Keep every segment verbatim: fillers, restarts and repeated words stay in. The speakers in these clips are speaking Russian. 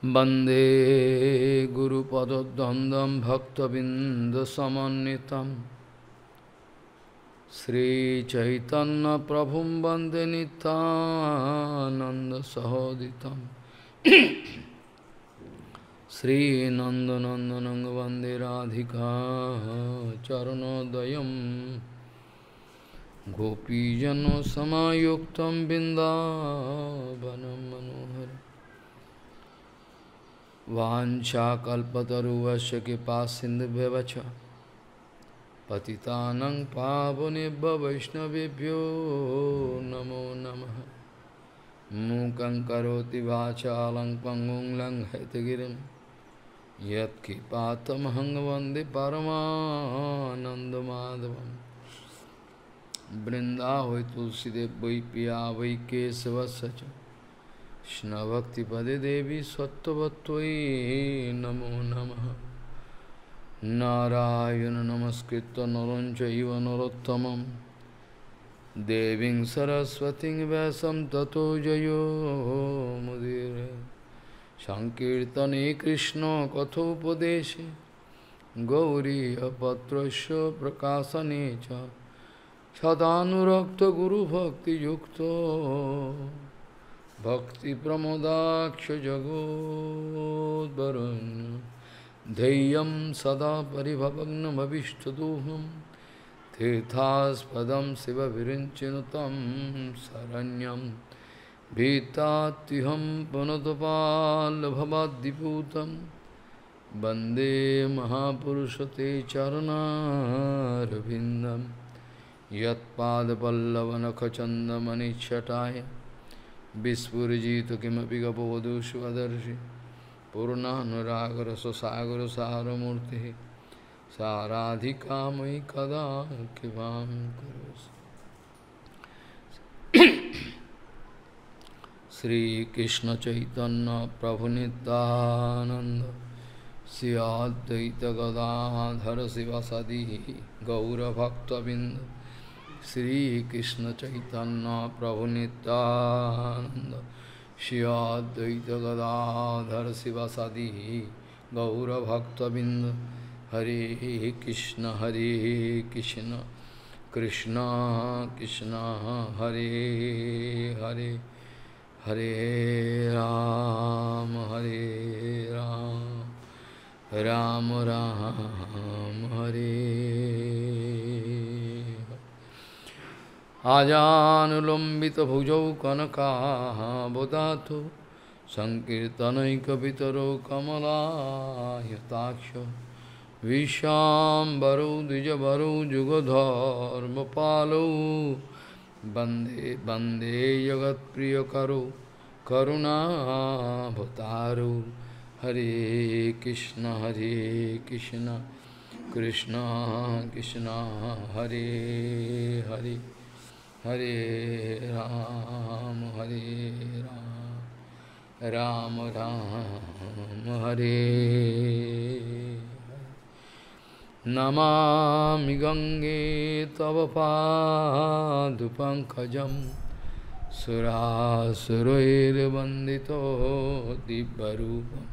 वंदे गुरुपदद्वन्द्वं भक्तबिंदसमन्वितं श्रीचैतन्यप्रभुं वन्दे नित्यानन्दसहोदितं श्रीनन्दनन्दनं वन्दे राधिका चरणोदयं गोपीजनसमायुक्तं बिन्दावनं मनोहरम् वाञ्छाकल्पतरुवस्य कृपासिन्धुभ्यश्च पतितानं पावनेभ्यो वैष्णवेभ्यो नमो नमः। मूकं करोति वाचालं पङ्गुं लङ्घयितगिरिं यत्कृपातमहं वन्दे परमानन्दमाधवं। वृन्दावै तुलसीदेव वै पिया वै केशवस्य च कृष्णभक्तिपदे देवी सत्त्ववत्त्वयि नमो नमः। नारायण नमस्कृत्य नरं चैव नरोत्तमं देवीं सरस्वतीं व्यासं ततो जयो मुदीरये। संकीर्तने कृष्ण कथोपदेशे गौरीयपत्रस्य प्रकाशने च सदानुरक्तो गुरुभक्तियुक्तो भक्ति प्रमोदाक्ष जगोद्वरुण्य धैर्यं सदा परिभवग्नमभिष्टदोहं तीर्थास्पदं शिवविरिञ्चिनुतं शरण्यं भीतात्युहं पुनतपाल्भवाद्दिपूतं वन्दे महापुरुषते चरणारविन्दं यत्पादपल्लवनखचन्दमनिच्छटाय विस्फुजित किमपि गपवधू स्वदर्शि पूर्णानुरागरससागरसारमूर्तिः साराधिका मयि कदा कृपां करोसि। श्रीकृष्ण चैतन्य प्रभु नित्यानंद श्री अद्वैत गदाधर शिवासादि गौरभक्तबिंद श्री कृष्ण चैतन्य प्रभु नित्यानंद श्री अद्वैत गदाधर शिवासादि गौरभक्तबिंद। हरे कृष्ण हरे कृष्ण कृष्ण कृष्ण हरे हरे हरे राम हरे राम राम राम हरे। आजानुलंबितभुजौ कनकाबदातो संकीर्तनैकपितरो कमलायताक्षो विश्वाम्बरौ द्विजवरौ जुगधर्मपालौ वन्दे वन्दे जगत्प्रियकरो करुणाभतारो। हरे कृष्ण हरे कृष्ण कृष्ण कृष्ण हरे हरे हरे राम हरे राम राम राम हरे। नमामि गंगे तव पादपङ्कजं सुरासुरैर्वन्दितो दिव्यरूपम्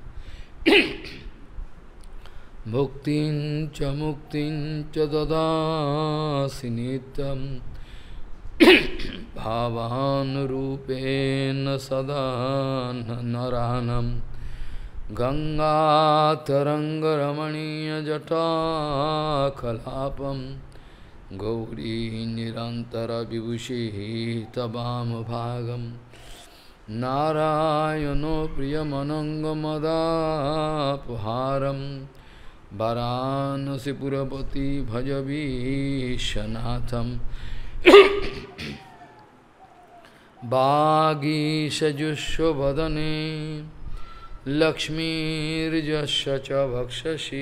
भुक्तिं च मुक्तिं च ददासि नित्यं भावानुरूपेण सदा नरानं। गंगातरङ्गरमणीयजटाकलापं गौरी निरन्तरविभूषिः तवामभागं। नारायणो प्रियमनङ्गमदापहारं वाराणसीपुरपति भजवीशनाथं। वागीशजुष्वदने लक्ष्मीर्यस्य च वक्षसि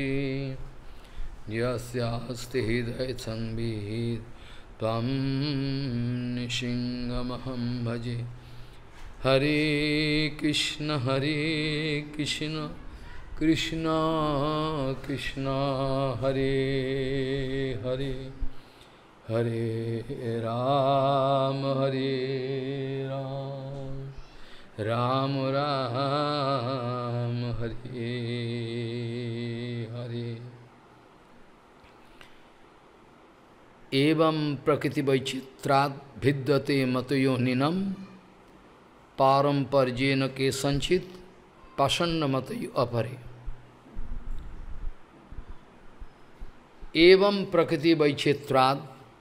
यस्यास्ति हृदयसंवित् त्वं निशिङ्गमहं भजे। हरे कृष्ण हरे कृष्ण कृष्ण कृष्ण हरे हरे हरे राम हरे राम राम Ram Hare. Evam prakriti vaichitrat bhidyate matayo ninam paramparjena ke sanchit pasanna matayo apare. Evam prakriti vaichitrat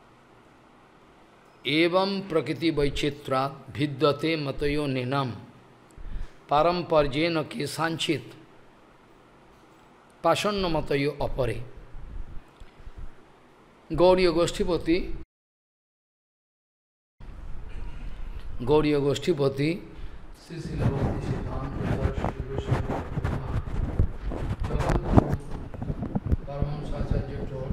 Evam prakriti vaichitrat bhidyate matayo ninam paramparjena ke sanchit pasanna matayo apare. Gauriya Goshtipati, Gauriya Goshtipati, Srila Bhakti Siddhanta Paramahansa Acharya told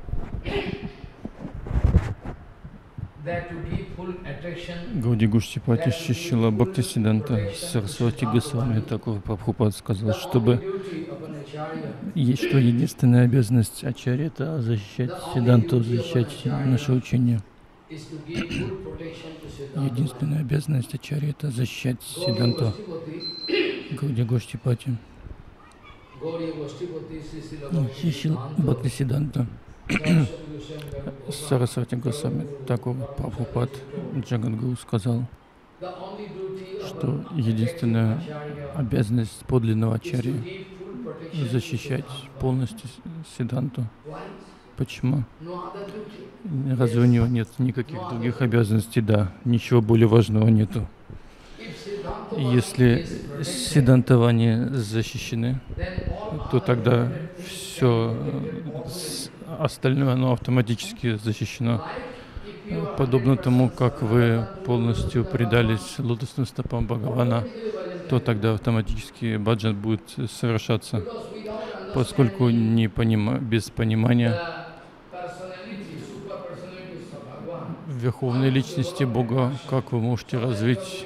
that to give full attraction. Гаудия Гоштипати Шрила Бхактисиддханта Сарасвати Госвами Такур Прабхупад сказал, чтобы есть что единственная обязанность ачарьи — это защищать Сиддханту, защищать наше учение. Единственная обязанность ачарьи — это защищать Сиддханту. Гаудия Гоштипати Шрила Бхактисиддханта Сарасвати Госвами Такур Прабхупад Джагадгуру сказал, что единственная обязанность подлинного ачарьи — защищать полностью Сиддханту. Почему? Разве у него нет никаких других обязанностей? Да, ничего более важного нету. Если Сиддхантавани защищены, то тогда все остальное, оно автоматически защищено. Подобно тому, как вы полностью предались лотосным стопам Бхагавана, то тогда автоматически баджан будет совершаться. Поскольку не понима, без понимания верховной личности Бога, как вы можете развить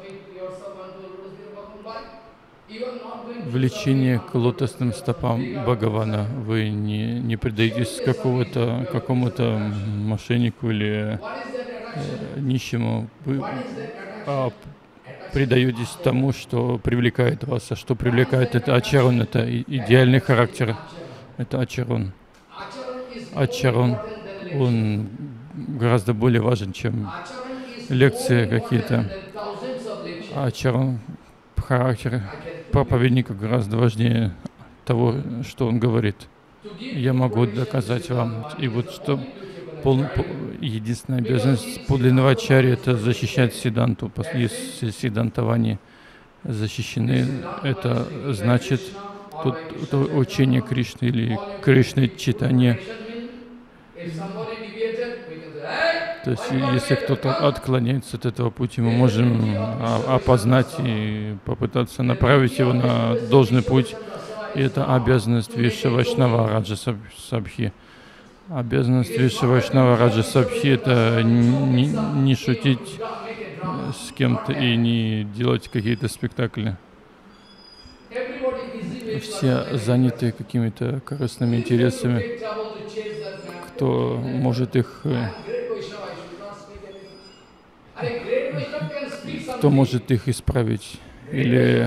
влечение к лотосным стопам Бхагавана? Вы не, не предаетесь какому-то какому-то мошеннику или э, нищему, вы а, предаетесь тому, что привлекает вас. А что привлекает? Это ачарон, это идеальный характер, это ачарон. Ачарон, он гораздо более важен, чем лекции какие-то. Ачарон, характер проповедника гораздо важнее того, что он говорит. Я могу доказать вам. И вот что пол, пол, единственная обязанность подлинного ачарьи — это защищать Сиддханту. Если Сиддхантавани защищены, это значит тут, это учение Кришны или Кришны читание. То есть, если кто-то отклоняется от этого пути, мы можем опознать и попытаться направить его на должный путь. И это обязанность Виши Вайшнава Раджа Сабхи. Обязанность Виши Вайшнава Раджа Сабхи — это не, не шутить с кем-то и не делать какие-то спектакли. Все заняты какими-то корыстными интересами. Кто может их кто может их исправить или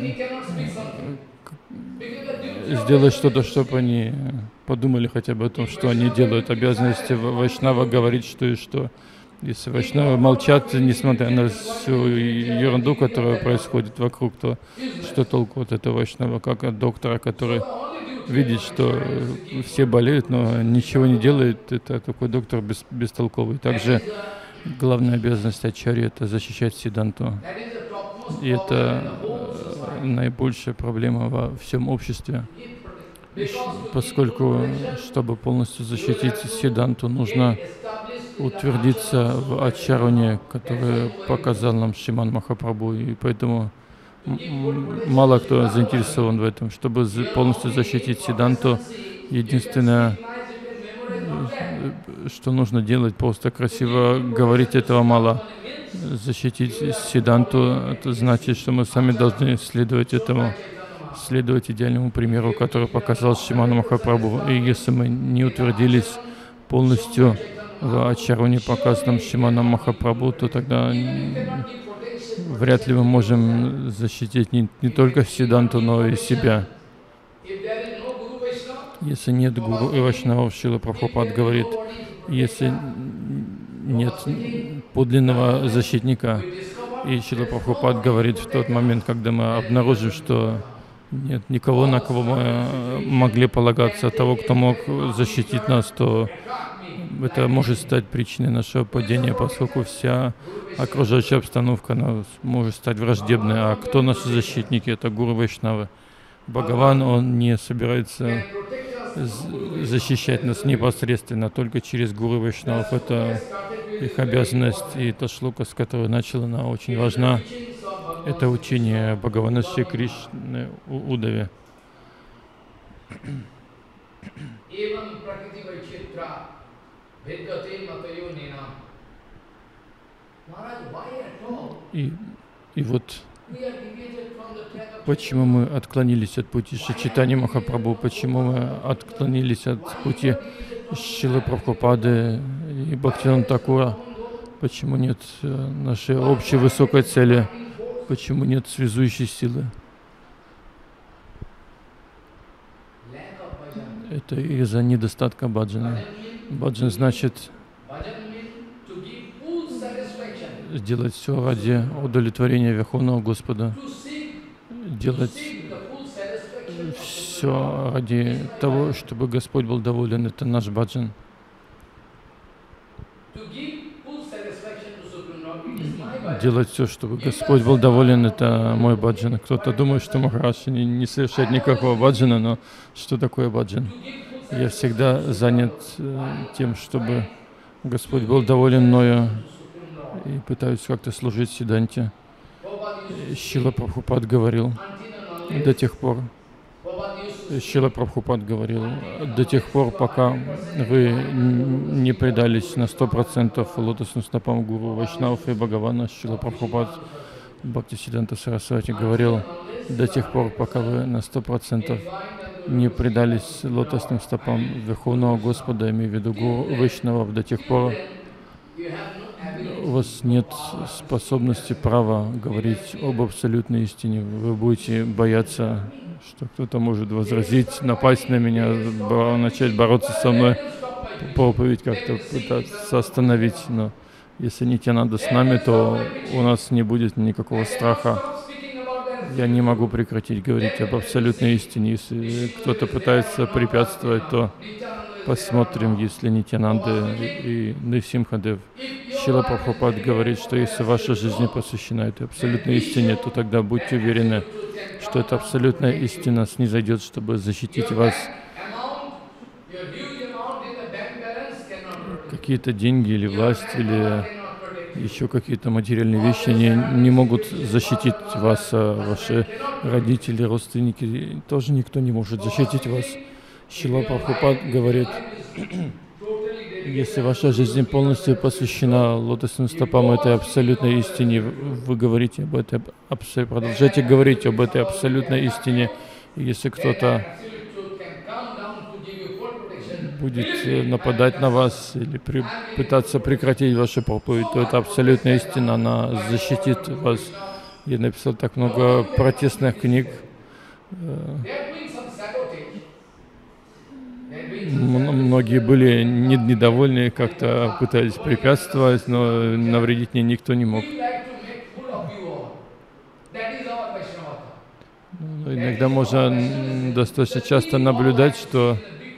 сделать что-то, чтобы они подумали хотя бы о том, что они делают. Обязанности Вайшнава говорить, что и что. Если Вайшнавы молчат, несмотря на всю ерунду, которая происходит вокруг, то что толку от этого Вайшнава, как от доктора, который видит, что все болеют, но ничего не делает. Это такой доктор бес, бестолковый. Также главная обязанность ачарьи — это защищать Сиддханту. И это наибольшая проблема во всем обществе, поскольку, чтобы полностью защитить Сиддханту, нужно утвердиться в ачароне, который показал нам Шриман Махапрабху, и поэтому мало кто заинтересован в этом. Чтобы полностью защитить Сиддханту, единственное, что нужно делать, просто красиво говорить, этого мало. Защитить Сиддханту — это значит, что мы сами должны следовать этому, следовать идеальному примеру, который показал Шриман Махапрабху. И если мы не утвердились полностью в ачароне, показанном Шриманом Махапрабху, то тогда вряд ли мы можем защитить не, не только Сиддханту, но и себя. Если нет гуру и вайшнавов, Шрила Прабхупад говорит, если нет подлинного защитника, и Шрила Прабхупад говорит, в тот момент, когда мы обнаружим, что нет никого, на кого мы могли полагаться, того, кто мог защитить нас, то это может стать причиной нашего падения, поскольку вся окружающая обстановка она может стать враждебной. А кто наши защитники? Это гуру Вайшнавы. Бхагаван, он не собирается защищать нас непосредственно, только через гуру Вайшнавов. Это их обязанность. И та шлока, с которой начала, она очень важна. Это учение Бхагавана Шри Кришны Удаве. И, и вот почему мы отклонились от пути Шри Чайтаньи Махапрабху, почему мы отклонились от пути Шрилы Прабхупады и Бхактивинода Такура, почему нет нашей общей высокой цели, почему нет связующей силы. Это из-за недостатка баджана. Баджан значит сделать все ради удовлетворения Верховного Господа, делать все ради того, чтобы Господь был доволен. Это наш баджан. Делать все, чтобы Господь был доволен, это мой баджан. Кто-то думает, что Махарадж не, не совершает никакого баджана, но что такое баджан? Я всегда занят тем, чтобы Господь был доволен мною, и пытаюсь как-то служить Сиддханте. Шрила Прабхупад говорил до тех пор, Шрила Прабхупад говорил, до тех пор, пока вы не предались на сто процентов лотосным стопам гуру Вайшнавов и Бхагавана. Шрила Прабхупад Бхактисиддханта Сарасвати говорил, до тех пор, пока вы на сто процентов не предались лотосным стопам Верховного Господа, имея в виду гуру Вайшнавов, до тех пор у вас нет способности, права говорить об абсолютной истине. Вы будете бояться, что кто-то может возразить, напасть на меня, начать бороться со мной, проповедь как-то пытаться остановить. Но если Нитьянанда с нами, то у нас не будет никакого страха. Я не могу прекратить говорить об абсолютной истине. Если кто-то пытается препятствовать, то посмотрим, если Нитьянанда и Нрисимхадев. Шрила Прабхупад говорит, что если ваша жизнь посвящена этой абсолютной истине, то тогда будьте уверены, что эта абсолютная истина снизойдет, чтобы защитить вас. Какие-то деньги или власть, или еще какие-то материальные вещи не, не могут защитить вас, а ваши родители, родственники, тоже никто не может защитить вас. Шрила Прабхупад говорит, если ваша жизнь полностью посвящена лотосным стопам этой абсолютной истине, вы говорите об этой, продолжайте говорить об этой абсолютной истине. И если кто-то будет нападать на вас или при, пытаться прекратить вашу проповедь, то эта абсолютная истина, она защитит вас. Я написал так много протестных книг. Многие были недовольны, как-то пытались препятствовать, но навредить мне никто не мог. Но иногда можно достаточно часто наблюдать, что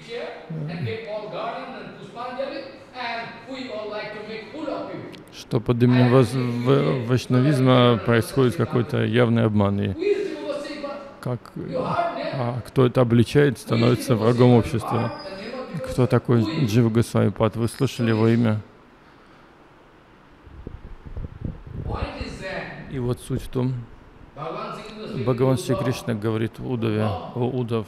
что под именем вайшнавизма происходит какой-то явный обман. И как, а кто это обличает, становится врагом общества. Кто такой Джива Госвами-пад? Вы слышали его имя? И вот суть в том, Бхагаван Шри Кришна говорит Удаве, о Удав,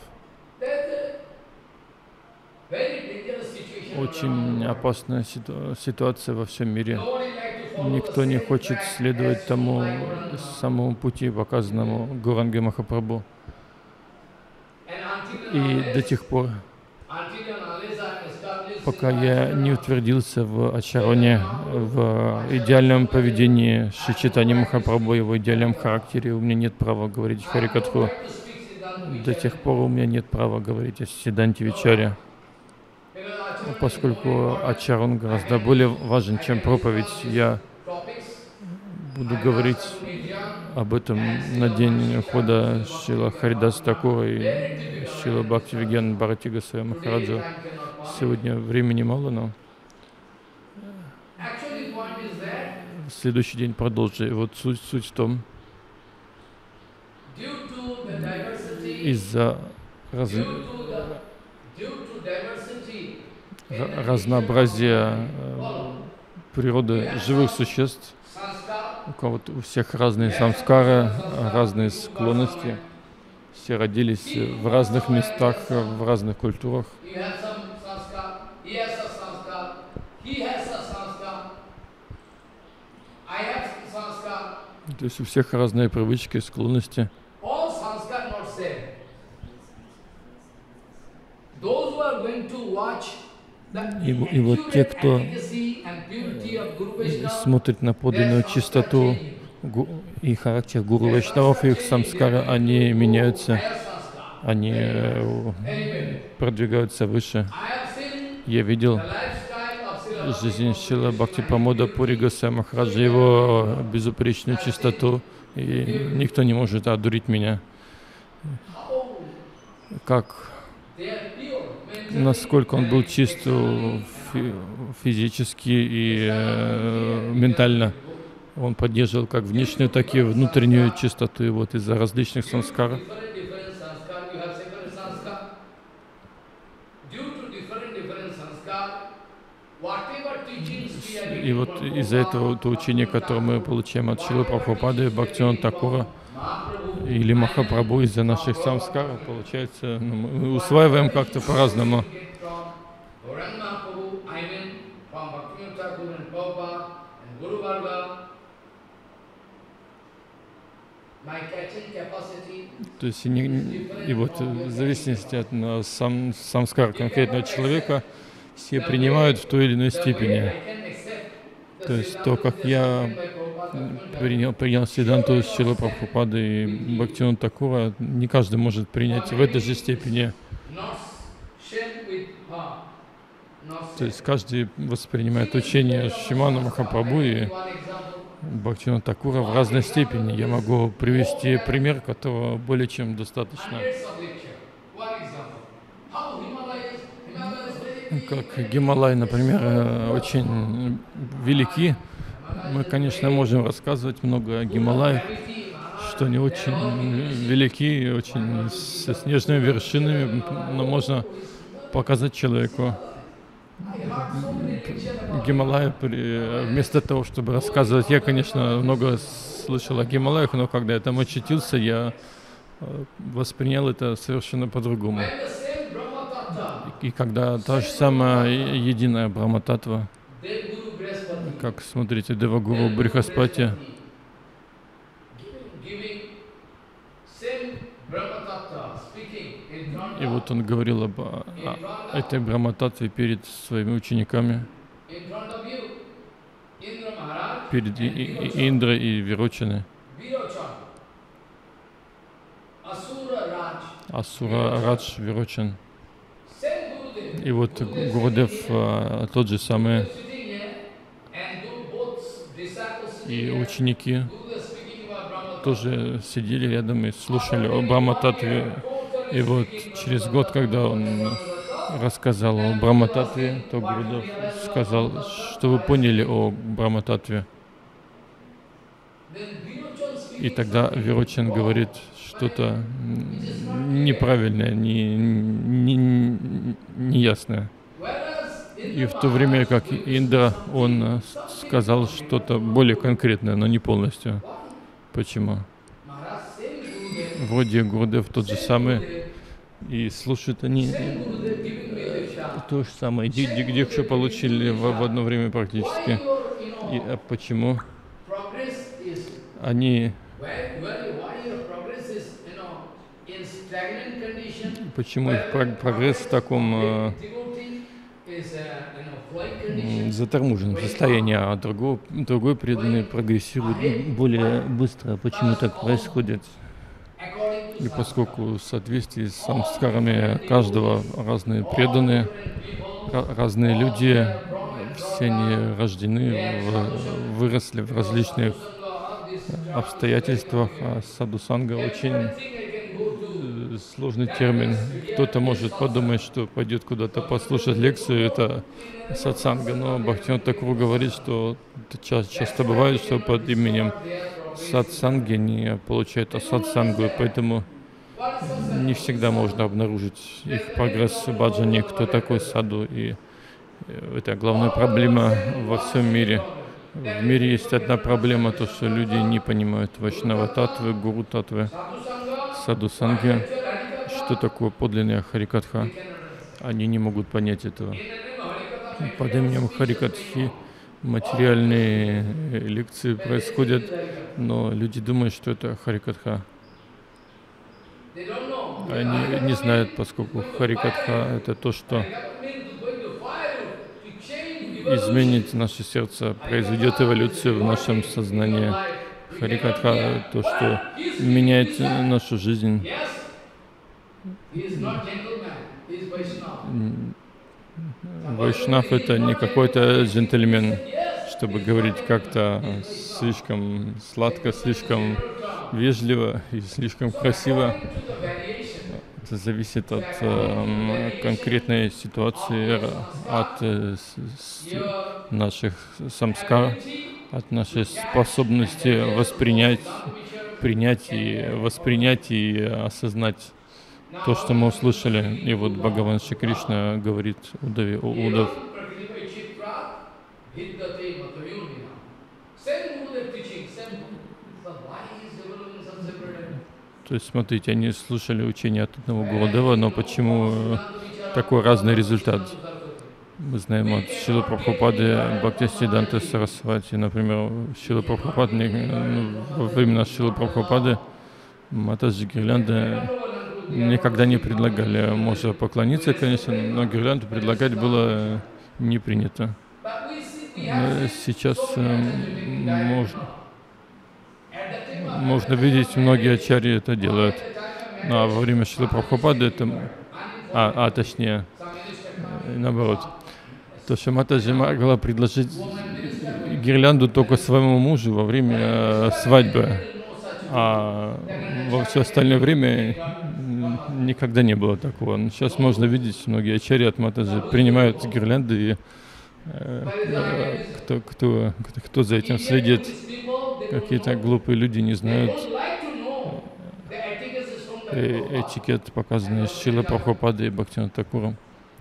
очень опасная ситу- ситуация во всем мире. Никто не хочет следовать тому самому пути, показанному Гауранга Махапрабху. И до тех пор, пока я не утвердился в ачароне, в идеальном поведении Шри Чайтаньи Махапрабху, его идеальном характере, у меня нет права говорить Харикатху. До тех пор у меня нет права говорить о Сиддханте Вичаре, поскольку ачарон гораздо более важен, чем проповедь. Я буду говорить об этом на день ухода Шрила Харидаса Такура и Шрила Бхактивигьяна Бхарати Госвами Махараджа. Сегодня времени мало, но в следующий день продолжу. И вот суть, суть в том, из-за раз... разнообразия природы живых существ, у кого-то, у всех разные самскары, разные склонности, все родились в разных местах, в разных культурах. То есть у всех разные привычки, склонности. И, и вот те, кто смотрит на подлинную чистоту и характер гуру вайшнавов, и их самскара, они меняются, они продвигаются выше. Я видел жизнь Шрила Бхактипрамода Пури Госвами Махараджа, его безупречную чистоту, и никто не может одурить меня. Как, насколько он был чист физически и э, ментально. Он поддерживал как внешнюю, так и внутреннюю чистоту. И вот из-за различных самскар, и вот из-за этого то учение, которое мы получаем от Шрилы Прабхупады, Бхактивинода Такура или Махапрабху, из-за наших самскар, получается, ну, мы усваиваем как-то по-разному. То есть и, не, и вот в зависимости от на, сам, самскар конкретного человека все принимают в той или иной степени. То есть то, как я принял, принял Сиддханту Шрилы Прабхупады и Бхактивинода Такура, не каждый может принять в этой же степени. То есть каждый воспринимает учение Шримана Махапрабху и Бхактивинода Такура в разной степени. Я могу привести пример, которого более чем достаточно. Как Гималай, например, очень велики. Мы, конечно, можем рассказывать много о Гималаях, что они очень велики, очень со снежными вершинами, но можно показать человеку Гималая, вместо того, чтобы рассказывать. Я, конечно, много слышал о Гималаях, но когда я там очутился, я воспринял это совершенно по-другому. И когда та же самая единая Брахма-татва, как, смотрите, Девагуру Брихаспати, и вот он говорил об о, этой Брахма-татве перед своими учениками, перед и, и, Индра и Вирочаны. Асура Радж Вирочан. И вот Гурудев тот же самый, и ученики тоже сидели рядом и слушали о Брахма-татве. И вот через год, когда он рассказал о Брахма-татве, то Гурудев сказал, что вы поняли о Брахма-татве. И тогда Вирочан говорит что-то неправильное, не, не, неясное. И в то время как Индра, он сказал что-то более конкретное, но не полностью. Почему? Вроде Гурудев тот же самый, и слушают они то же самое, дикшу получили в, в одно время практически. И, а почему? Они... Почему их прогресс в таком, м, заторможенном состоянии, а другой, другой преданный прогрессирует более быстро. Почему так происходит? И поскольку в соответствии с самскарами каждого разные преданные, ра- разные люди, все они рождены, в- выросли в различных обстоятельствах, а садхусанга очень э, сложный термин. Кто-то может подумать, что пойдет куда-то послушать лекцию, это сатсанга, но Бхактивинода Тхакур говорит, что это ча- часто бывает, что под именем сатсанги не получают асатсангу, и поэтому не всегда можно обнаружить их прогресс в баджане, кто такой саду, и э, это главная проблема во всем мире. В мире есть одна проблема, то что люди не понимают вайшнава татвы, гуру татвы, саду санги, что такое подлинная харикатха. Они не могут понять этого. Под именем харикатхи материальные э, лекции происходят, но люди думают, что это харикатха. Они не знают, поскольку харикатха — это то, что изменит наше сердце, произведет эволюцию в нашем сознании. Харикатха — то, что меняет нашу жизнь. Вайшнав — это не какой-то джентльмен, чтобы говорить как-то слишком сладко, слишком вежливо и слишком красиво. Это зависит от э, конкретной ситуации, от э, с, с наших самскар, от нашей способности воспринять, принять и воспринять и осознать то, что мы услышали. И вот Бхагаван Шри Кришна говорит Удаве: «О Удав, то есть, смотрите, они слушали учение от одного Гурудева, но почему такой разный результат? Мы знаем от Шрилы Прабхупады, Бхактисиддханты Сарасвати, например, Шрила Прабхупад, во времена Шрилы Прабхупады Матаджи гирлянды никогда не предлагали. Можно поклониться, конечно, но гирлянду предлагать было не принято. Но сейчас можно, можно видеть, многие ачарьи это делают. Ну, а во время Шрилы Прабхупады это... А, а точнее, наоборот. То, что Матаджи могла предложить гирлянду только своему мужу во время свадьбы, а во все остальное время никогда не было такого. Но сейчас можно видеть, многие ачарьи от Матаджи принимают гирлянды, и э, кто, кто, кто, кто за этим следит, какие-то глупые люди не знают э, этикет, показанный Шрилой Прабхупадой и Бхактивинодом Тхакуром.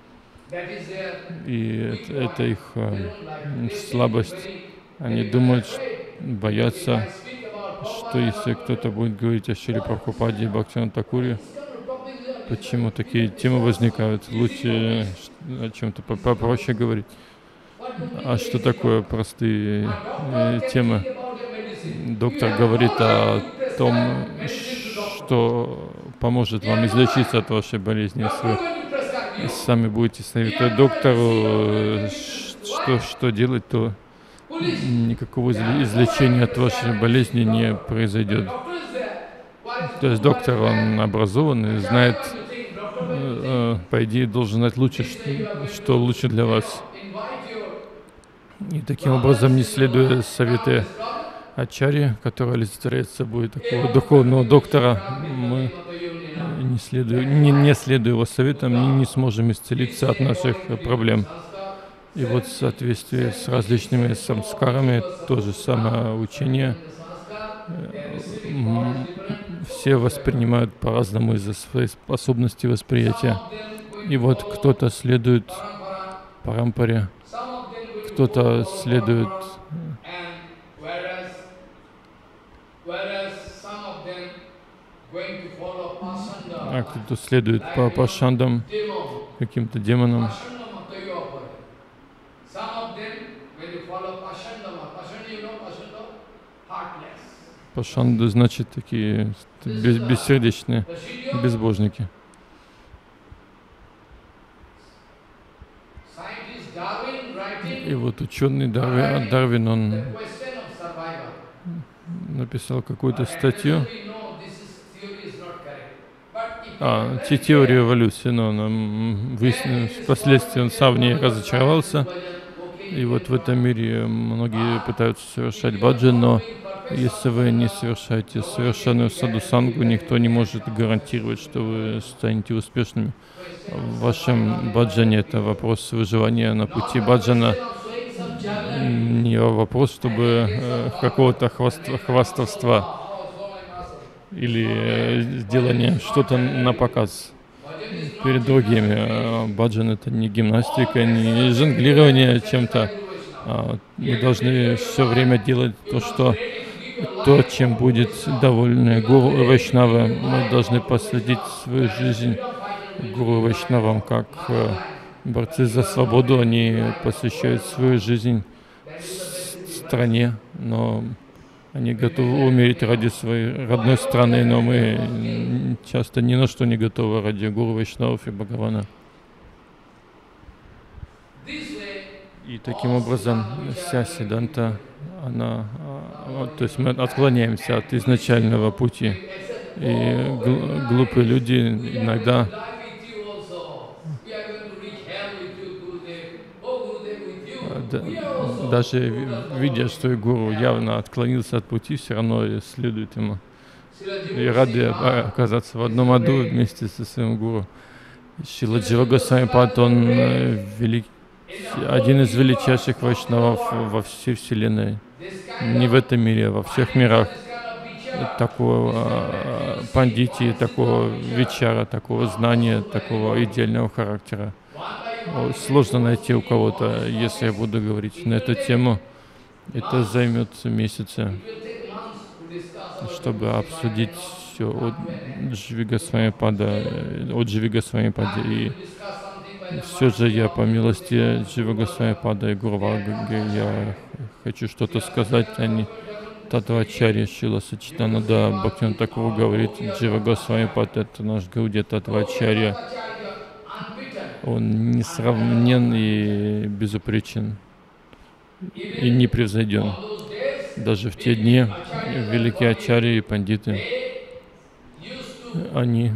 И это, это их э, слабость. Они думают, боятся, что если кто-то будет говорить о Шриле Прабхупаде и Бхактивинодом Тхакуре, почему такие темы возникают? Лучше о чем-то попроще говорить. А что такое простые э, темы? Доктор говорит о том, что поможет вам излечиться от вашей болезни. Если вы сами будете советовать доктору, что, что делать, то никакого излечения от вашей болезни не произойдет. То есть доктор, он образован и знает, по идее, должен знать лучше, что лучше для вас. И таким образом, не следуя советы ачарьи, который олицетворяет собой такого духовного доктора, мы, не следуя, не, не следуя его советам, не, не сможем исцелиться от наших проблем. И вот в соответствии с различными самскарами, то же самое учение, все воспринимают по-разному из-за своей способности восприятия. И вот кто-то следует парампаре, кто-то следует а кто-то следует по пашандам, каким-то демонам. Пашанды значит такие бессердечные безбожники. вот ученый Дарвин, Дарвин, он написал какую-то статью, а, те теории эволюции, но он выяснил, впоследствии он сам в ней разочаровался. И вот в этом мире многие пытаются совершать баджан, но если вы не совершаете совершенную саду-сангу, никто не может гарантировать, что вы станете успешными. В вашем баджане это вопрос выживания на пути баджана, не вопрос, чтобы э, какого-то хваст- хвастовства или э, сделания что-то на показ перед другими. Баджан — это не гимнастика, не жонглирование чем-то. Мы должны все время делать то, что то, чем будет довольны гуру и вайшнавы. Мы должны посвятить свою жизнь гуру и вайшнавам, как борцы за свободу. Они посвящают свою жизнь стране, но они готовы умереть ради своей родной страны, но мы часто ни на что не готовы ради гуру, вайшнавов и Бхагавана. И таким образом вся сиданта, она, то есть мы отклоняемся от изначального пути. И гл- глупые люди иногда да, даже видя, что и гуру явно отклонился от пути, все равно следует ему. И рады оказаться в одном аду вместе со своим гуру. Шрила Джива Госвами Пад, он велик, один из величайших вайшнавов во всей вселенной. Не в этом мире, а во всех мирах. Такого пандити, такого вичара, такого знания, такого идеального характера сложно найти у кого-то. Если я буду говорить на эту тему, это займет месяцы, чтобы обсудить все от Дживи Госвами Пада, от Дживи Госвами Пада. И все же я, по милости Джива Госвами Пада и Гуру Варгаги, я хочу что-то сказать, а не Татвачарья Шрила Сачитананда Бхактивинода Тхакур говорит, Джива Госвами Пад — это наш Гауди Татвачарья. Он несравнен и безупречен, и непревзойден. Даже в те дни великие ачарьи и пандиты, они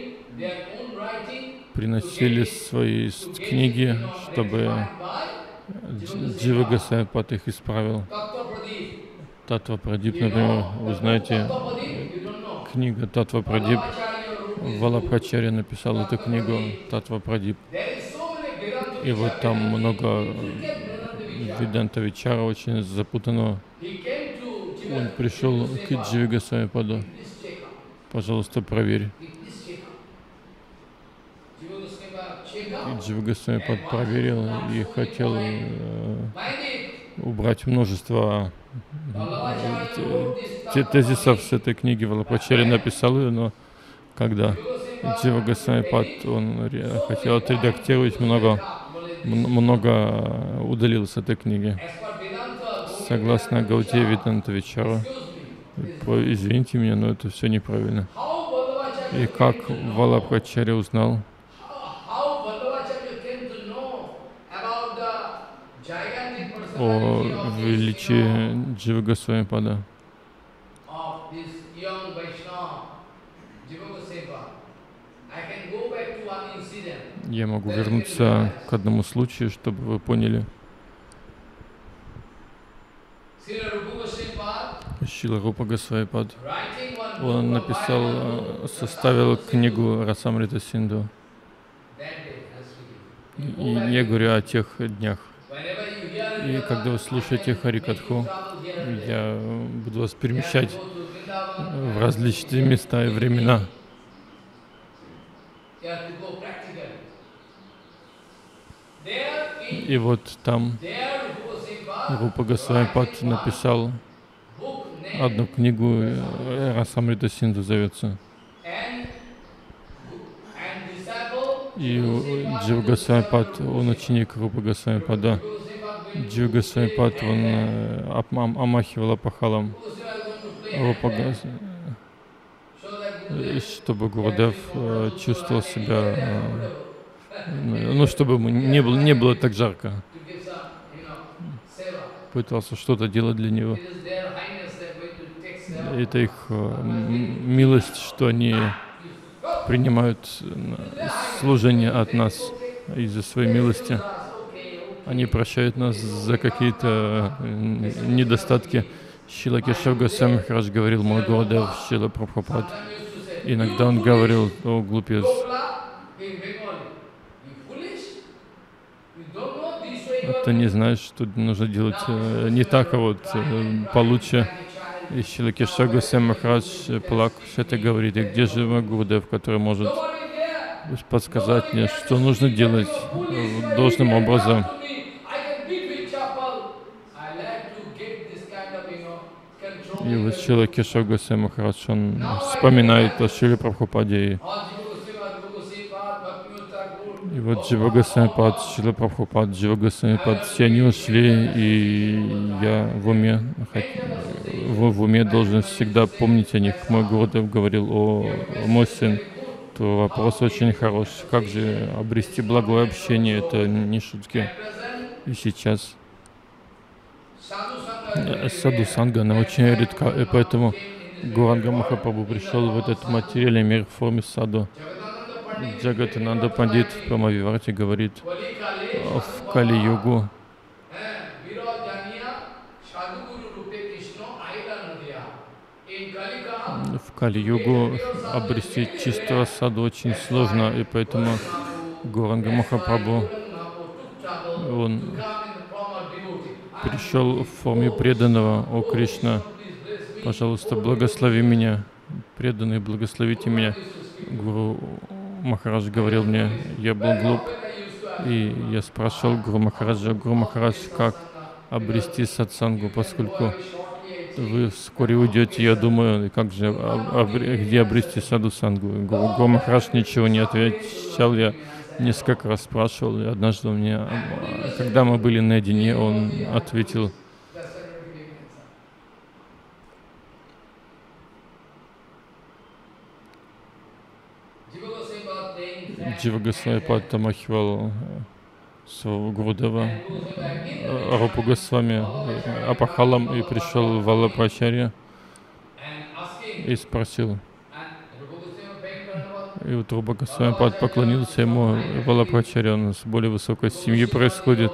приносили свои книги, чтобы Джива Госвами Пад их исправил. Татва Прадип, например, вы знаете, книга Татва Прадип, Валабхачарья написал эту книгу Татва Прадип. И вот там много Веданта Вичара, очень запутанного. Он пришел к Дживе Госвами Паду. Пожалуйста, проверь. И Джива Госвами Пад проверил и хотел э, убрать множество э, тезисов с этой книги. Валабхачарья написал ее, но когда Джива Госвами Пад, он хотел отредактировать много, много удалил с этой книги. Согласно Гаудия Веданта Вичара, извините меня, но это все неправильно. И как Валабхачарья узнал о величии Дживы Госвами Пада? Я могу вернуться к одному случаю, чтобы вы поняли. Шрила Рупа Госвами Пад, он написал, составил книгу Расамрита Синду. И я говорю о тех днях. И когда вы слушаете Харикатху, я буду вас перемещать в различные места и времена. И вот там Рупа Госвами Пад написал одну книгу, Расамрита Синду зовется. И Джива Госвами Пад, он ученик Рупы Госвами Пада. Джива Госвами Пад, он омахивал опахалом Рупа Госвами, чтобы Гурудев чувствовал себя, ну, чтобы ему не было, не было так жарко. пытался что-то делать для него. Это их милость, что они принимают служение от нас из-за своей милости. Они прощают нас за какие-то недостатки. Шрила Кешав Госвами Махарадж говорил, мой Гурудев Шрила Прабхупад. Иногда он говорил: о, глупец, ты не знаешь, что нужно делать не так, а вот получше. И Шрила Кешав Госвами Махарадж плакавший это говорит: и где же мой Гурудев, который может подсказать мне, что нужно делать должным образом? И вот Шрила Кешав Госвами Махарадж, он вспоминает о Шриле Прабхупаде. И вот Джива Госвами Пад, Шрила Прабхупад, Джива Госвами Пад, все они ушли, и я в уме, в, в уме должен всегда помнить о них. Мой Гурудев говорил: о, мой сын, то вопрос очень хорош. Как же обрести благое общение? Это не шутки. И сейчас саду санга, она очень редка, и поэтому Гауранга Махапрабху пришел в этот материальный мир в форме саду. Джагатананда Пандит в Прамавиварте говорит: в Кали-югу в Кали-югу обрести чистого саду очень сложно, и поэтому Гауранга Махапрабху, он пришел в форме преданного. О Кришна, пожалуйста, благослови меня. Преданные, благословите меня. Гуру Махарадж говорил мне, я был глуп, и я спрашивал Гуру Махараджа: Гуру Махарадж, как обрести сатсангу, поскольку вы вскоре уйдете, я думаю, как же, об, где обрести саду сангу? Гуру, Гуру Махарадж ничего не отвечал, я несколько раз спрашивал, и однажды он мне, когда мы были наедине, он ответил: Джива Госвами Пад Тамахивал своего Гурудева Рупу Госвами Апахалам, и пришел Валабхачарья и спросил. И вот Рупа Госвами Пад поклонился ему. Валабхачарья, он с более высокой семьи происходит.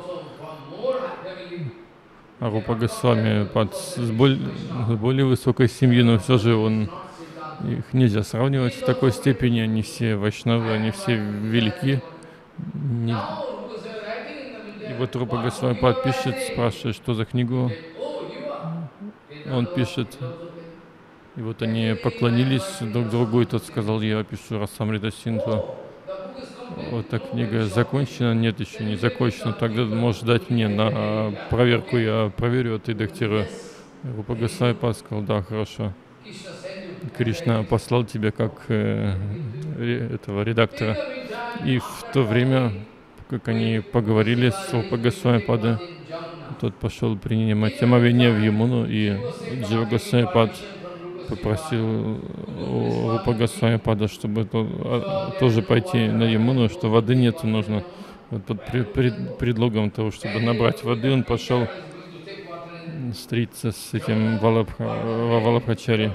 А Рупа Госвами Пад с более, с более высокой семьи, но все же он, их нельзя сравнивать в такой степени. Они все вайшнавы, они все велики. Не... И вот Рупа Госвами Пад пишет, спрашивает, что за книгу. Он пишет. И вот они поклонились друг другу, и тот сказал: я пишу Расамрита Синдху. Вот эта книга закончена? Нет, еще не закончена. Тогда можешь дать мне на проверку, я проверю, а ты редактирую. Рупа Госвами Пад сказал: да, хорошо. Кришна послал тебя как э, этого редактора. И в то время, как они поговорили с Рупа Госвами Падом, тот пошел принимать омовение в Ямуну, и Джива Госвами Пад попросил у Рупа Госвами Пада, чтобы то, а, тоже пойти на Ямуну, что воды нету, нужно. Вот под пред, пред, предлогом того, чтобы набрать воды, он пошел встретиться с этим Валабха, Валабхачарьей,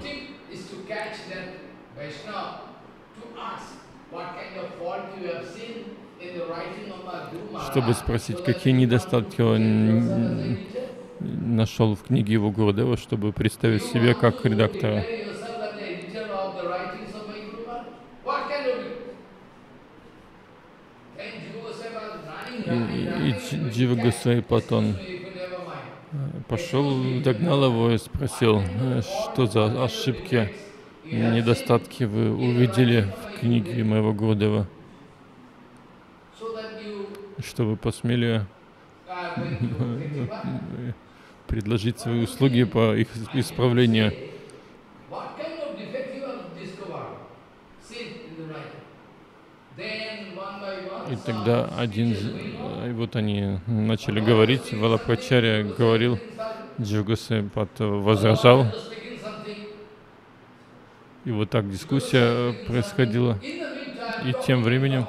чтобы спросить, какие недостатки он нашел в книге его Гурудева, чтобы представить себя как редактора. И, и Джива Госвами Пад, он пошел, догнал его и спросил, что за ошибки, недостатки вы увидели в книге моего Гурудева, что вы посмели предложить свои услуги по их исправлению. И тогда один, и вот они начали говорить, Валабхачарья говорил, Джива Госвами Пад возражал. И вот так дискуссия происходила. И тем временем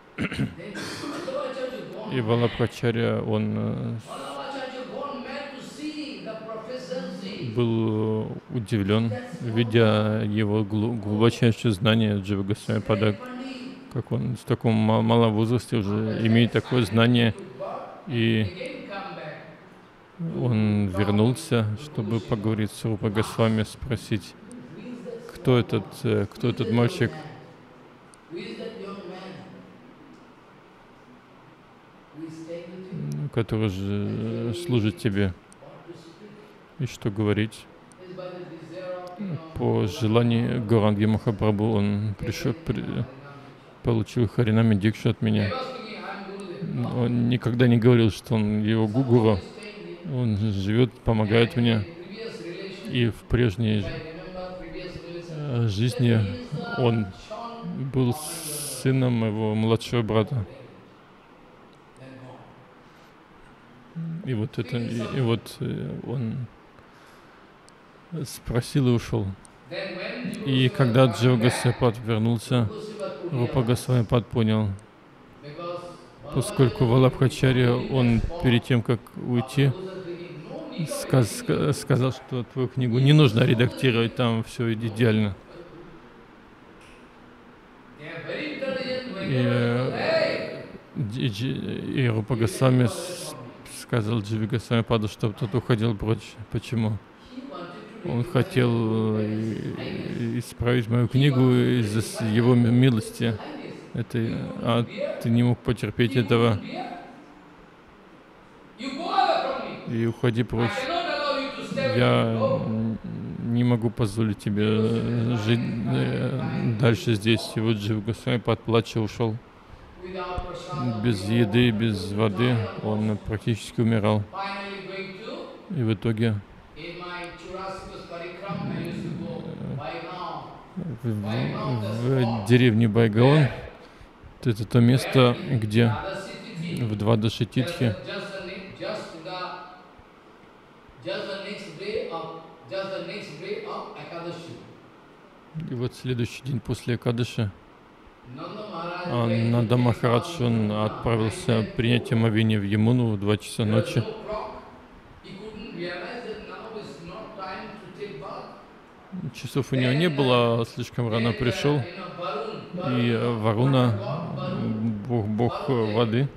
и Валабхачарья, он был удивлен, видя его глубочайшее знание Джива Госвами Пада, как он в таком малом возрасте уже имеет такое знание, и он вернулся, чтобы поговорить с Рупа Госвами, спросить, кто этот, кто этот мальчик, который же служит тебе, и что говорить. По желанию Гауранги Махапрабху он пришел, при, получил Харинами Дикшу от меня. Он никогда не говорил, что он его гуру. Он живет, помогает мне. И в прежней жизни он был сыном моего младшего брата. И вот это, и, и вот он спросил и ушел. И когда Джива Госвами Пад вернулся, Рупа Госвами Пад понял, поскольку Валабхачарья, он перед тем, как уйти, сказ, сказал, что твою книгу не нужно редактировать, там все идеально. И, и, и Рупа Госвами сказал Дживе Госвами Паду, чтобы тот уходил прочь. Почему? Он хотел исправить мою книгу из-за его милости. Это, а ты не мог потерпеть этого. И уходи прочь. Я не могу позволить тебе жить дальше здесь. И вот Джива Госвами Пад плача ушел. Без еды, без воды он практически умирал. И в итоге в, в деревне Байгаон, это то место, где в Двадаши-титхи и вот следующий день после Экадаши Нанда Махарадж, он отправился принять омовение в Ямуну в два часа ночи. Часов у него не было, слишком рано пришел. И Варуна, бог, бог воды,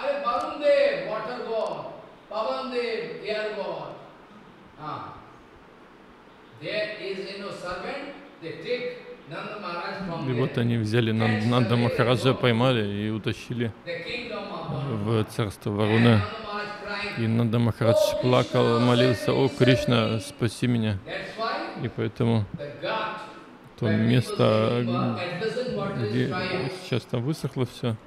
и вот они взяли Нанда Махараджа, поймали и утащили в царство Варуна. И Нанда Махарадж плакал, молился: «О, Кришна, спаси меня!» И поэтому то место, где сейчас там высохло все,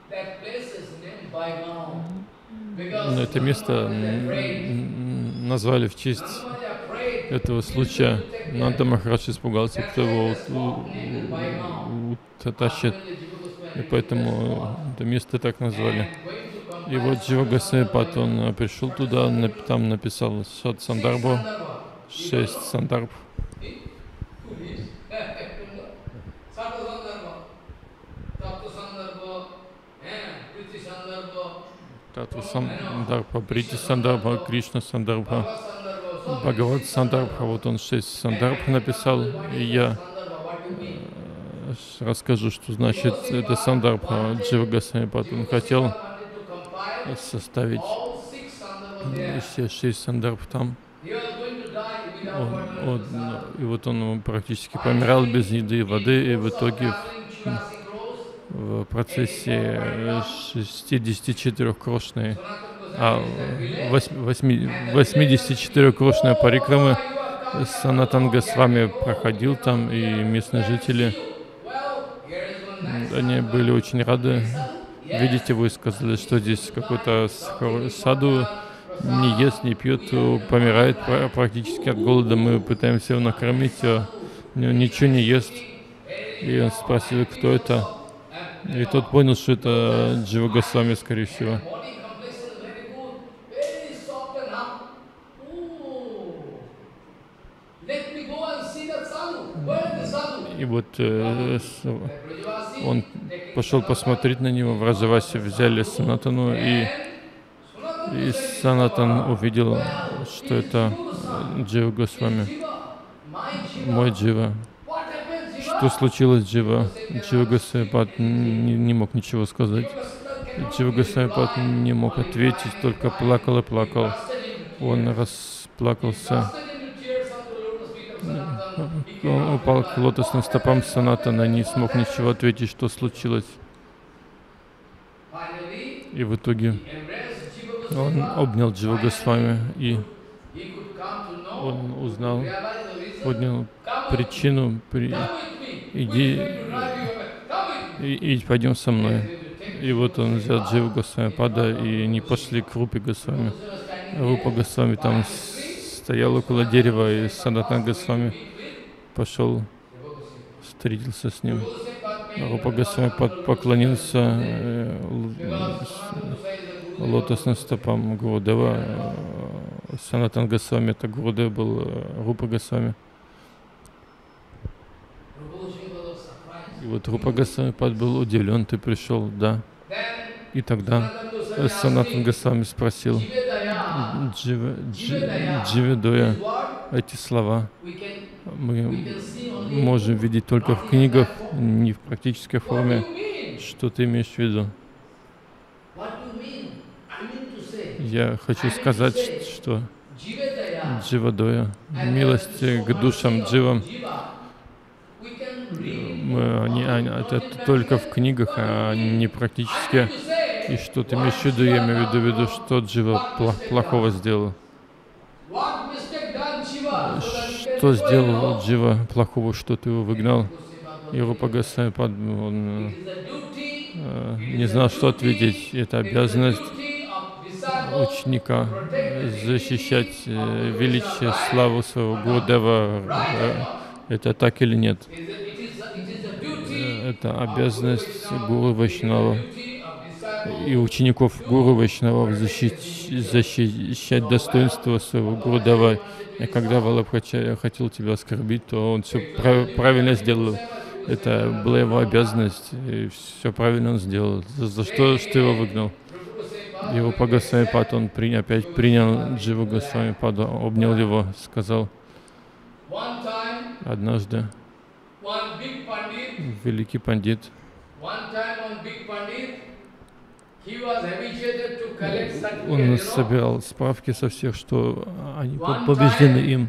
но это место назвали в честь этого случая. Нанда Махарадж испугался, кто его утащит, и поэтому это место так назвали. И вот Джива Госвами Пад, он пришел туда, там написал Шат Сандарбу, шесть сандарб. Татва Сандарбха, Брити Сандарбха, Кришна Сандарбха, Бхагават Сандарбха. Вот он шесть сандарбх написал, и я расскажу, что значит это Сандарбха. Джива Госвами Пад, он хотел составить все шесть сандарбх там. Он, он, и вот он практически помирал без еды и воды, и в итоге в, в процессе шестидесятичетырёхкрошной, а восьмидесятичетырёхкрошной парикрамы Санатан Госвами проходил там, и местные жители, они были очень рады видеть его и сказали, что здесь какой-то саду не ест, не пьет, помирает практически от голода. Мы пытаемся его накормить, а ничего не ест. И он спросил, кто это. И тот понял, что это Джива Госвами, скорее всего. И вот э, он пошел посмотреть на него. В Раджавасе взяли Санатану, и, и Санатан увидел, что это Джива Госвами: мой Джива. Что случилось, Джива? Джива Госвами не, не мог ничего сказать. Джива Госвами не мог ответить, только плакал и плакал. Он расплакался. Он упал к лотосным стопам Санатана, не смог ничего ответить, что случилось. И в итоге он обнял Джива Госвами, и он узнал, поднял причину, при... иди, и, и пойдем со мной. И вот он взял Дживу Госвами Пада, и они пошли к Рупе Госвами. Рупа Госвами там стоял около дерева, и Санатан Госвами пошел, встретился с ним. Рупа Госвами поклонился э, лотосным стопам Гурудева. Санатан Госвами — это Гурудев был Рупа Госвами. И вот Рупа Госвами Пад был удивлен: ты пришел, да. И тогда Санатан Госвами спросил: Дживадоя, эти слова мы можем видеть только в книгах, не в практической форме. Что ты имеешь в виду? Я хочу сказать, что Дживадоя, милость к душам, дживам, мы, они, они, это только в книгах, а не практически. И что ты имеешь в виду? Я имею в виду, в виду, что Джива плохого сделал. Что сделал Джива плохого, что ты его выгнал? И Рупа Госвами Пад, он э, не знал, что ответить. Это обязанность ученика защищать э, величие, славу своего Гурудева. Э, это так или нет? Э, это обязанность Гуру Вайшнава и учеников Гуру Вайшнава защищать, защищать достоинство своего Гурудева. И когда Валабхачарья хотел тебя оскорбить, то он все прав, правильно сделал. Это была его обязанность, и все правильно он сделал. За, за что, что его выгнал? Его по Госвами Пад, он при, опять принял Дживу Госвами Пада, обнял его, сказал: однажды великий пандит, он собирал справки со всех, что они побеждены им.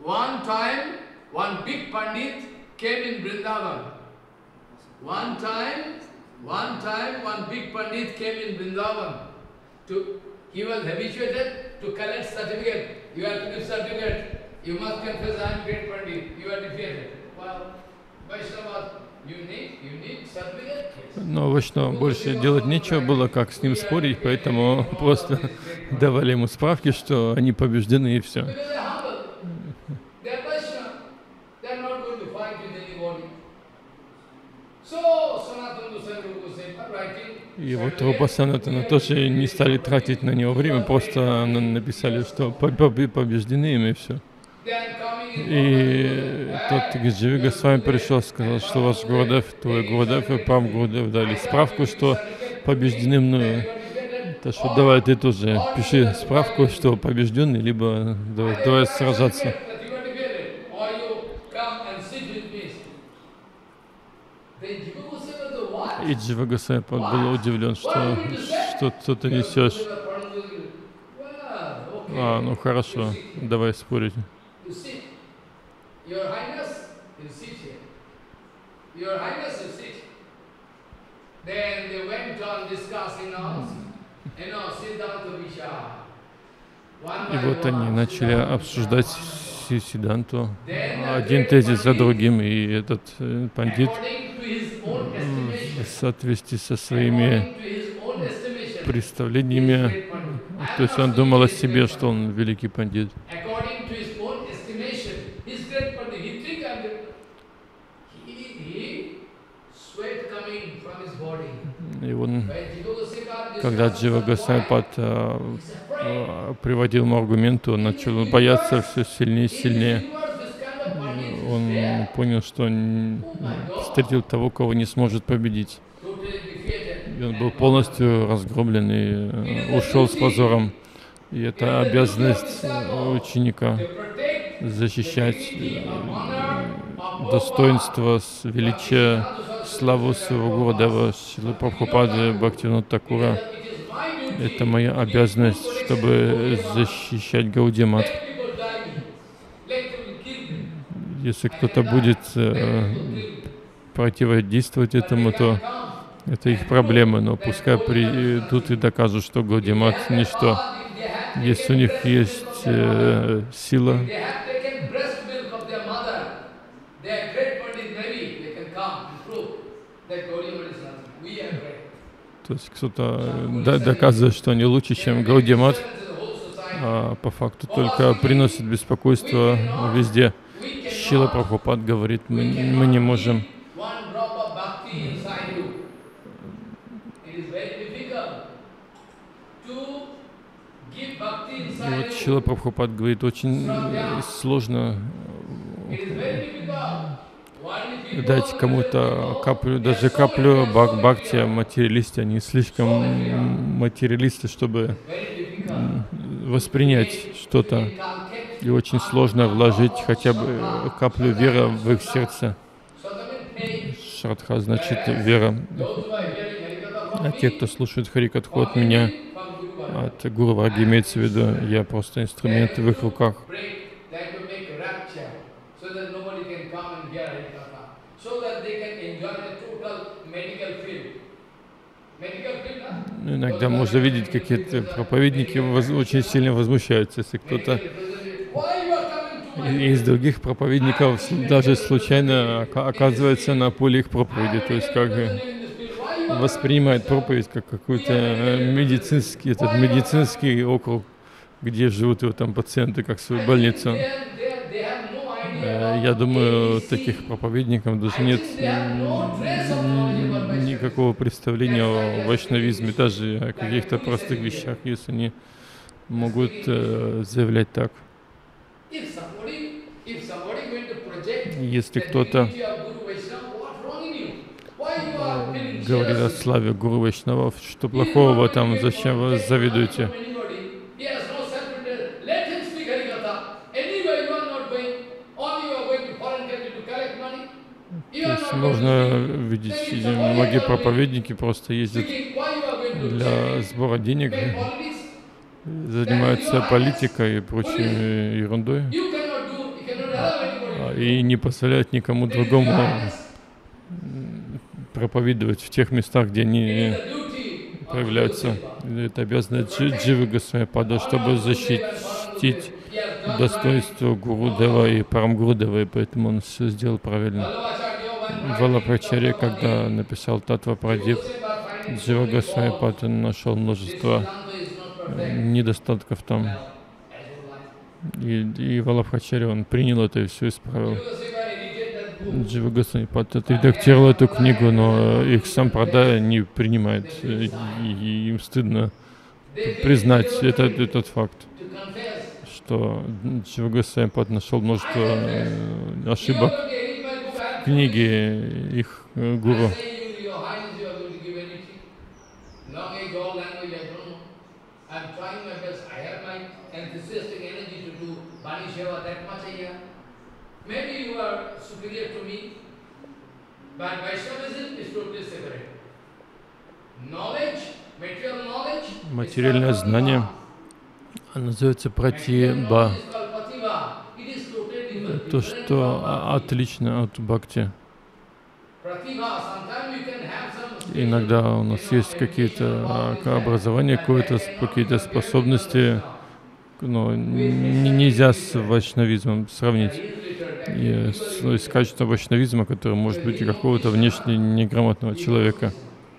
He was habituated to collect certificate. You have to give certificate. You must confess, I am great Pandit. You are defeated. Well, Vaishnava, you need, you need certificate. Но Вайшнава больше делать нечего было, как с ним спорить, поэтому просто давали ему справки, что они побеждены, и все. И вот Рупа Санатана тоже не стали тратить на него время, просто написали, что побеждены им, и все. И тот к Дживе Госвами пришел, сказал, что ваш Гурудев, твой Гурудев и Прам Гурудев дали справку, что побеждены мною. Так что давай ты тоже пиши справку, что побежденный, либо давай, давай сражаться. И Джива Госвами был удивлен, что что ты несешь. А, ну хорошо, давай спорить. И вот они начали обсуждать Сиддханту, один тезис за другим, и этот э, пандит в соответствии со своими представлениями, то есть он думал о себе, что он великий пандит. И он, когда Джива Госвами Пад а, а, приводил ему аргументы, он начал бояться все сильнее и сильнее. Он понял, что он встретил того, кого не сможет победить. И он был полностью разгромлен и ушел с позором. И это обязанность ученика защищать достоинство, величие, славу своего Гурудева, Шрилы Прабхупады, Бхактивинода Такура. Это моя обязанность, чтобы защищать Гаудия Мат. Если кто-то будет э, противодействовать этому, то это их проблемы, но пускай придут и докажут, что Гаудия Мат ничто. Если у них есть э, сила, то есть кто-то доказывает, что они лучше, чем Гаудия Мат, а по факту только приносит беспокойство везде. Шрила Прабхупад говорит, мы, мы не можем И вот Шрила Прабхупад говорит, очень сложно дать кому-то каплю, даже каплю бак бхакти, а материалисты, они слишком материалисты, чтобы воспринять что-то. И очень сложно вложить хотя бы каплю веры в их сердце. Шрадха значит вера. А те, кто слушает Харикатху от меня, от Гуру Варги, имеется в виду, я просто инструмент в их руках. Иногда можно видеть, какие-то проповедники очень сильно возмущаются, если кто-то из других проповедников даже случайно оказывается на поле их проповеди, то есть как воспринимает проповедь как какой-то медицинский, этот медицинский округ, где живут его там пациенты, как свою больницу. Я думаю, таких проповедников даже нет никакого представления о вайшнавизме, даже о каких-то простых вещах, если они могут э, заявлять так. Если кто-то говорит о славе Гуру Вайшнавов, что плохого в этом, зачем вы завидуете? То есть можно видеть, многие проповедники просто ездят для сбора денег, занимаются политикой и прочей ерундой и не позволяют никому другому проповедовать в тех местах, где они проявляются. Это обязанность Дживы Госвами-пада, чтобы защитить достоинство Гурудева и Парамгурудева, и поэтому он все сделал правильно. Валабхачарья, когда написал Татва Прадип, Джива Госвами-пад нашел множество недостатков там. И, и Валабхачарья, он принял это и все исправил. Джива Госвами-пад отредактировал эту книгу, но их сампрадая не принимает. И, и им стыдно признать этот, этот факт, что Джива Госвами-пад нашел множество ошибок в книге их гуру. Материальное знание называется пратиба. То, что отлично от бхакти. Иногда у нас есть какие-то образования, какие-то какие-то способности, но нельзя с вайшнавизмом сравнить. И с качеством вайшнавизма, который может быть и какого-то внешне неграмотного человека.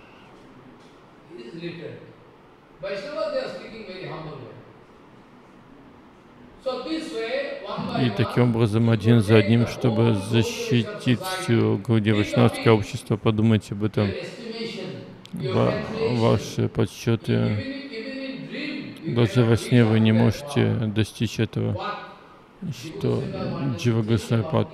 И таким образом, один за одним, чтобы защитить все Гаудия Вайшнавское общество, подумайте об этом. Ва ваши подсчеты, даже во сне вы не можете достичь этого, что Джива Госвами-пад,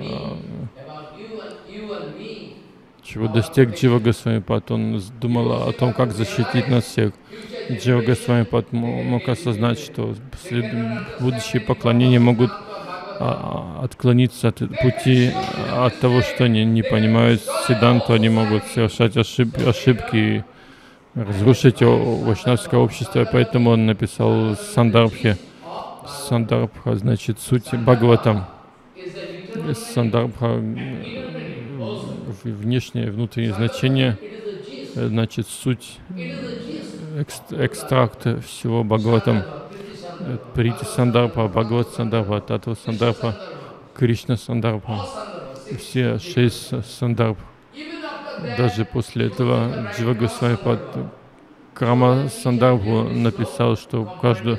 чего достиг Джива Госвами-пад, он думал о том, как защитить нас всех. Джива Госвами-пад мог осознать, что будущие поклонения могут а, отклониться от пути, от того, что они не понимают Сиддханту, они могут совершать ошиб, ошибки и разрушить вайшнавское общество. Поэтому он написал Сандарбхи. Сандарбха значит суть Бхагаватам. Сандарбха внешнее, внутреннее значение, значит суть, экстракт всего Бхагаватам. Прити Сандарбха, Бхагават Сандарбха, Татва Сандарбха, Кришна Сандарбха. Все шесть Сандарбх. Даже после этого Джива Госвами Крама Сандарбху написал, что каждую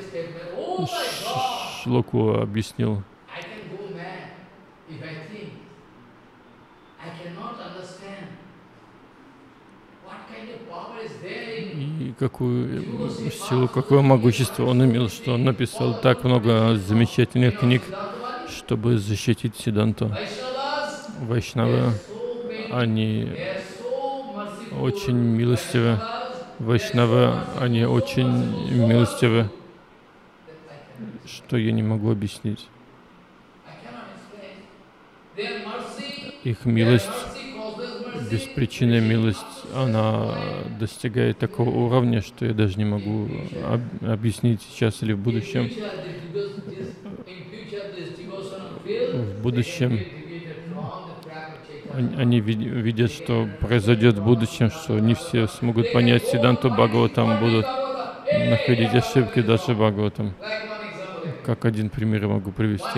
шлоку объяснил. И какую силу, какое могущество он имел, что он написал так много замечательных книг, чтобы защитить Сиддханту. Вайшнавы, они очень милостивы. Вайшнавы, они очень милостивы, что я не могу объяснить. Их милость, беспричинная милость, она достигает такого уровня, что я даже не могу об- объяснить сейчас или в будущем. В будущем они, они видят, что произойдет в будущем, что не все смогут понять Сиддханту Бхагаватам, будут находить ошибки даже Бхагаватам. Как один пример я могу привести.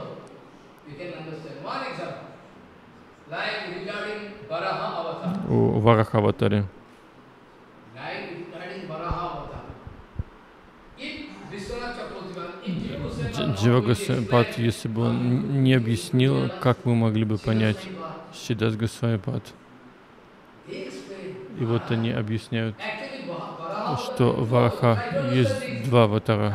У Вараха-аватаре. Джива Госвами-пад, если бы он не объяснил, как мы могли бы понять Шридас Госвами-пад. И вот они объясняют, что Вараха есть два аватара.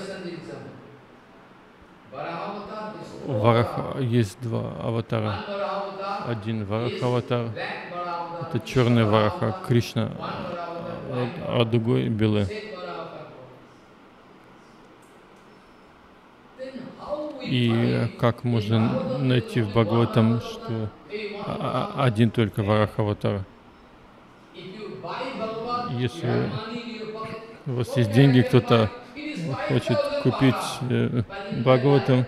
У Вараха есть два аватара. Один Вараха-аватар, это черный Вараха, Кришна, а другой белый. И как можно найти в Бхагаватам, что один только Вараха-аватар? Если у вас есть деньги, кто-то хочет купить э, Бхагаватам,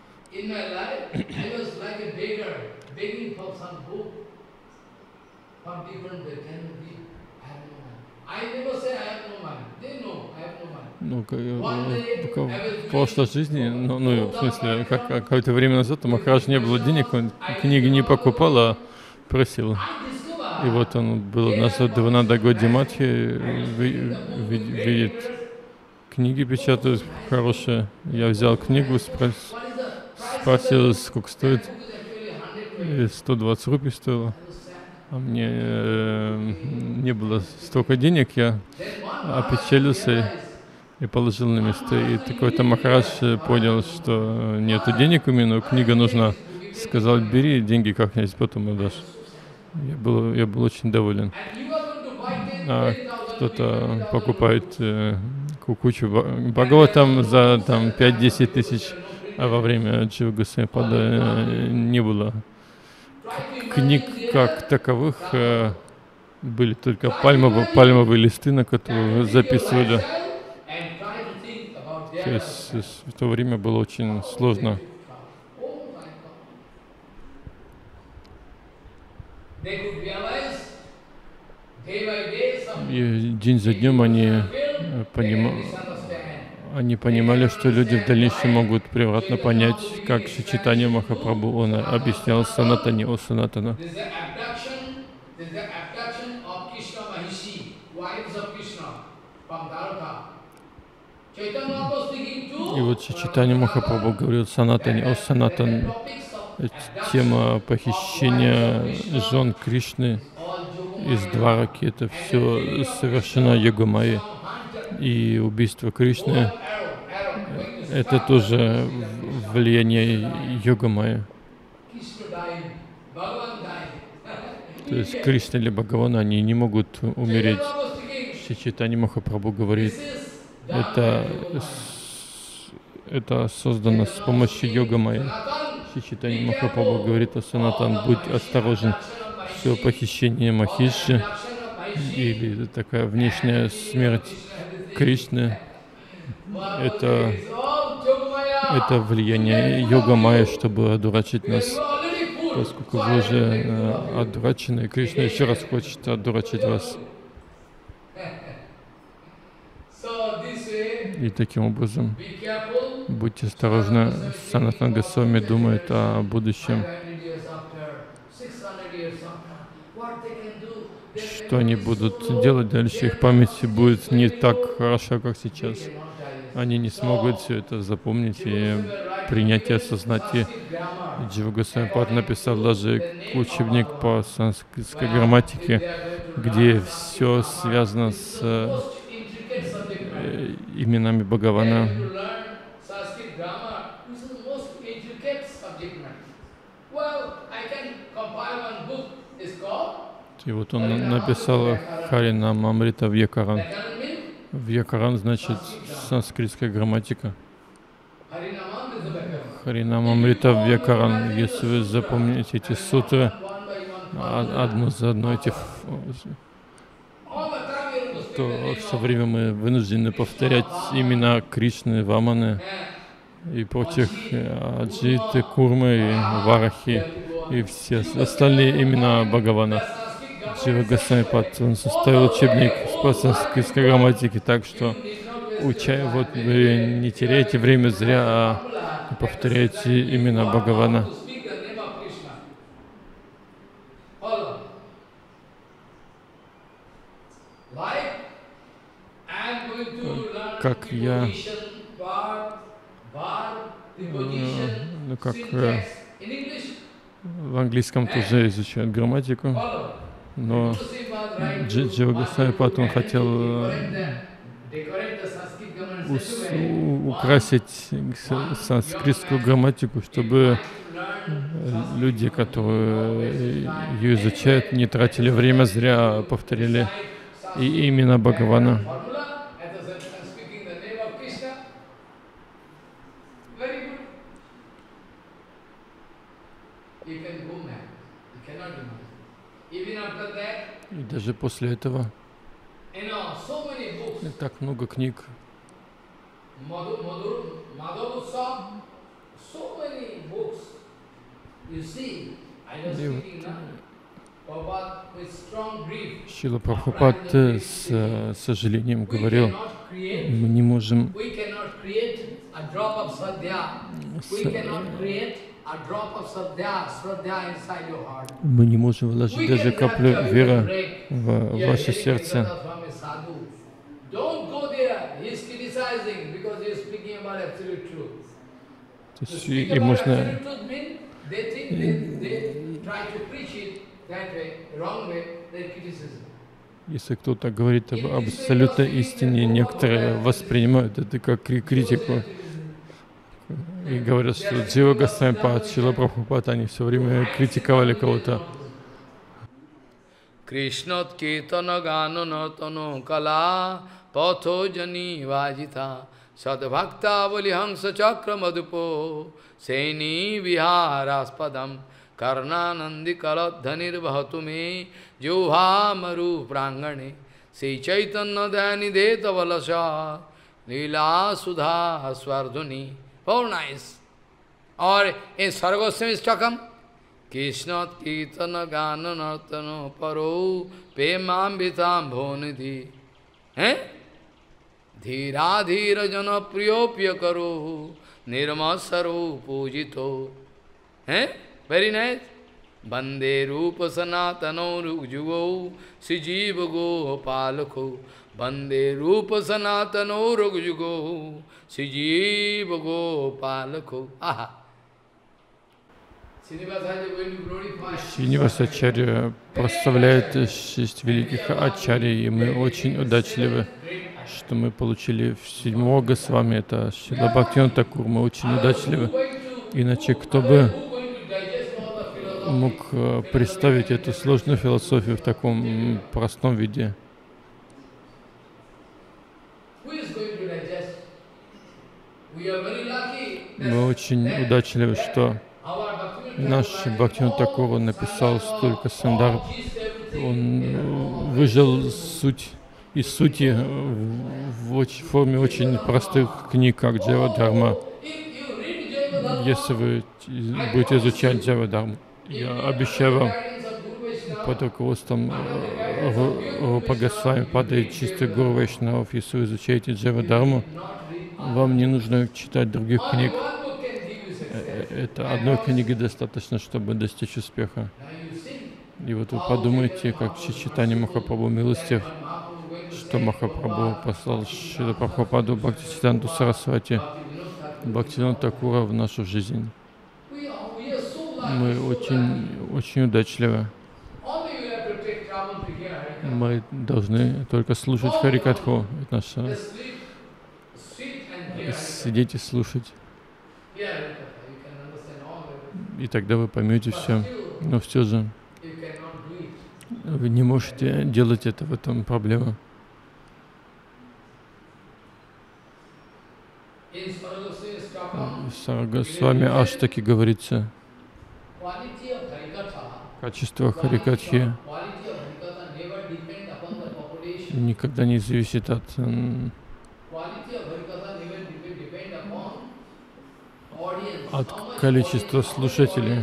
ну, в прошлой жизни, ну, ну в смысле, как, какое-то время назад у Махараджа не было денег, он книги не покупал, а просил. И вот он был на Девананда Гаудия-матхе, видит, книги печатают хорошие. Я взял книгу, спрос, спросил, сколько стоит. И сто двадцать рупий стоило. А мне э, не было столько денег, я опечалился и положил на место. И такой-то Махарадж понял, что нету денег у меня, но книга нужна. Сказал, бери деньги как-нибудь, потом отдашь. Я был, я был очень доволен. А кто-то покупает э, кучу Бхагаватам за там пять-десять тысяч, а во время Джива Госвами-пада э, не было книг как таковых, э, были только пальмовые, пальмовые листы, на которые записывали. То есть в то время было очень сложно. И день за днем они, поним... они понимали, что люди в дальнейшем могут превратно понять, как Чайтанья Махапрабху он объяснял Санатане о Санатана. И вот Чайтанья Махапрабху говорил Санатане о Санатан. Тема похищения жен Кришны из Двараки, это все совершено Йогамайей. И убийство Кришны — это тоже влияние Йогамайи. То есть Кришна или Бхагаван, они не могут умереть. Шри Чайтанья Махапрабху говорит, это, это создано с помощью йога майя. Шри Чайтанья Махапрабху говорит о Санатан: будь осторожен, все похищение Махиши или такая внешняя смерть Кришны, это, это влияние йога майя, чтобы одурачить нас. Поскольку вы уже э, одурачены, Кришна еще раз хочет одурачить вас. И таким образом, будьте осторожны, Санатана Госвами думает о будущем, что они будут делать дальше, их память будет не так хороша, как сейчас. Они не смогут все это запомнить и принять и осознать. И Джива Госвами Пад написал даже учебник по санскритской грамматике, где все связано с э, именами Бхагавана. И вот он написал Харинам Амрита Вьякаран. Вьякаран значит санскритская грамматика. Харинам Амрита Вьякаран. Если вы запомните эти сутры одну за одной, эти, то все время мы вынуждены повторять имена Кришны, Ваманы и прочих, Аджиты, Курмы, и Варахи и все остальные имена Бхагавана. Джива Госвами Пад, он составил учебник по санскритской грамматике, так что уча, вот вы не теряйте время зря, а повторяйте имена Бхагавана. Как я, ну как э, в английском тоже изучают грамматику, но Джива Госвами Пад, он хотел ус, украсить санскритскую грамматику, чтобы люди, которые ее изучают, не тратили время зря, а повторили и имена Бхагавана. И даже после этого так много книг. И вот Шрила Прабхупад с сожалением говорил: мы не можем Мы не можем вложить даже каплю веры в ваше сердце. То есть, и, и можно... Если кто-то говорит об абсолютной истине, некоторые воспринимают это как критику. И говорят, что Джива Госвами Пад, Шрила Прабхупад, они все время критиковали кого-то. Krishnat Ketana Ganana Tano Kala Patho Jani Vajita Sadbhakta Valihamsa Chakra Madhupo Seni Viharaspadam Karnanandi Kaladhanir Bhatume Juha Maru Prangane Sri Chaitanya Dhyani Deta Valasha Lila Sudha Swardhuni. Oh, nice. Or in Sargoswami Stakam, Krishnat Kirtana Gana Nartano Paro Pemam Vitam Bhonidhi. Eh? Dhira Dhira Jana Priyopya Karo Nirmasaro Pujito. Eh? Very nice. Bande Rupa Sanatano Rukjugo Sijiva Go Palako. Bande Rupa Sanatano Rukjugo Sijiva Go Palako. Aha. Сринивасачарья прославляет шесть великих ачарьи, и мы очень удачливы, что мы получили седьмого Госвами, это Шрила Бхактивинода Тхакур. Мы очень удачливы. Иначе кто бы мог представить эту сложную философию в таком простом виде? Мы очень удачливы, что наш Бхактивинода Тхакур написал столько сандарб. Он выжил суть из сути в оч- форме очень простых книг, как Джава-дхарма. Если вы будете изучать Джава-дхарму, я обещаю вам, под руководством Рупа Госвами падает чистый гуру Вайшнавов. Если вы изучаете Джава-дхарму, вам не нужно читать других книг. Это одной книги достаточно, чтобы достичь успеха. И вот вы подумайте, как Чайтанья Махапрабху милостив, что Махапрабху послал Шрила Прабхупаду Бхактисиданта Сарасвати, Бхактивинода Тхакура в нашу жизнь. Мы очень, очень удачливы. Мы должны только слушать Харикатху. Это наше... Сидеть и слушать. И тогда вы поймете все. Но все же вы не можете делать это, в этом проблема. В Саргосвами Аштаки говорится, качество Харикатхи никогда не зависит от от количества слушателей.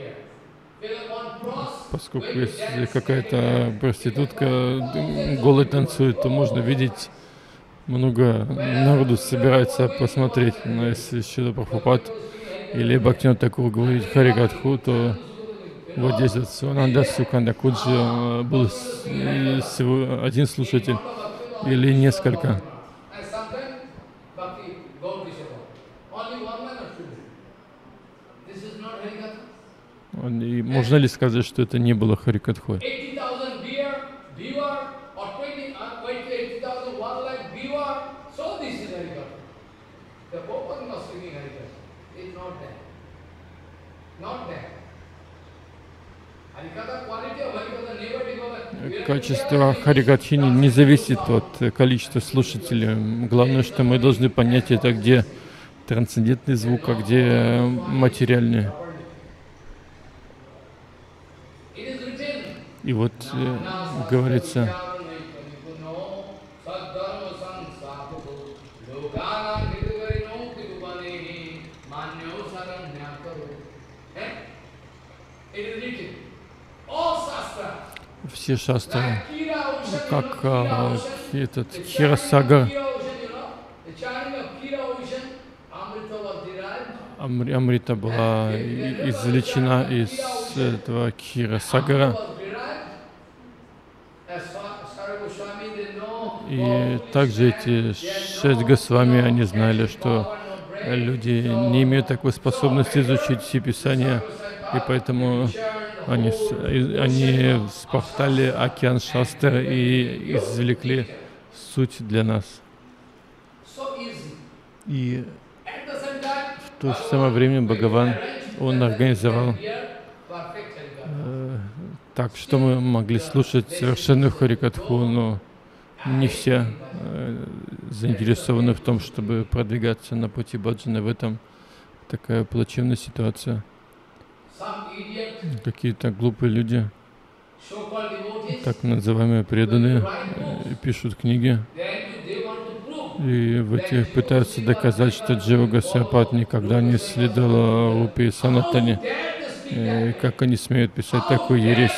Поскольку если какая-то проститутка голой танцует, то можно видеть, много народу собирается посмотреть. Но если Шрила Прабхупад или Бхактивинода Тхакур говорит Харикатху, то вот здесь вот Свананда Суканда Куджи был всего один слушатель или несколько. И можно ли сказать, что это не было Харикатхой? Качество Харикатхи не зависит от количества слушателей. Главное, что мы должны понять, это где трансцендентный звук, а где материальный. И вот э, говорится, все шастры, как а, этот Кхирасагар, Амрита была извлечена из этого Кхирасагара. И также эти шесть Госвами, они знали, что люди не имеют такой способности изучить все писания, и поэтому они, они спахтали океан шастр и извлекли суть для нас. И в то же самое время Бхагаван, он организовал э, так, что мы могли слушать совершенную Харикатху, но не все э, заинтересованы в том, чтобы продвигаться на пути баджаны. В этом такая плачевная ситуация. Какие-то глупые люди, так называемые преданные, э, пишут книги, и в этих пытаются доказать, что Джива Госвами никогда не следовала Рупе Санатане. И как они смеют писать такую ересь?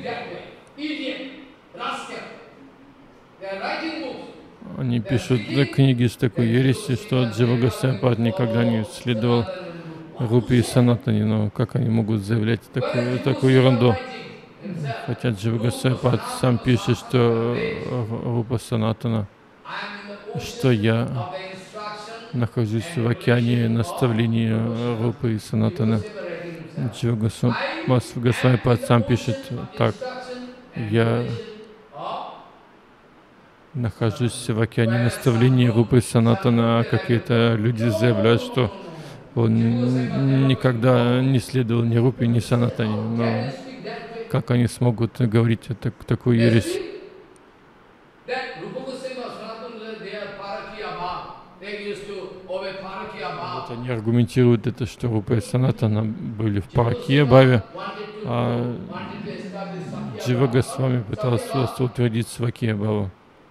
Они пишут книги с такой ересью, что Джива Госвами никогда не следовал Рупе Санатане. Но как они могут заявлять такую, такую ерунду? Хотя Джива Госвами сам пишет, что Рупа Санатана, что я нахожусь в океане наставлений Рупы и Санатана. Джива Госвами сам пишет так: я нахожусь в океане наставлений Рупы и Санатана, а какие-то люди заявляют, что он никогда не следовал ни Рупе, ни Санатане. Но как они смогут говорить так, такую ересь? Вот они аргументируют это, что Рупа и Санатана были в Паракия Бхаве, а Джива Госвами пытался просто утвердить Свакия Бхаву.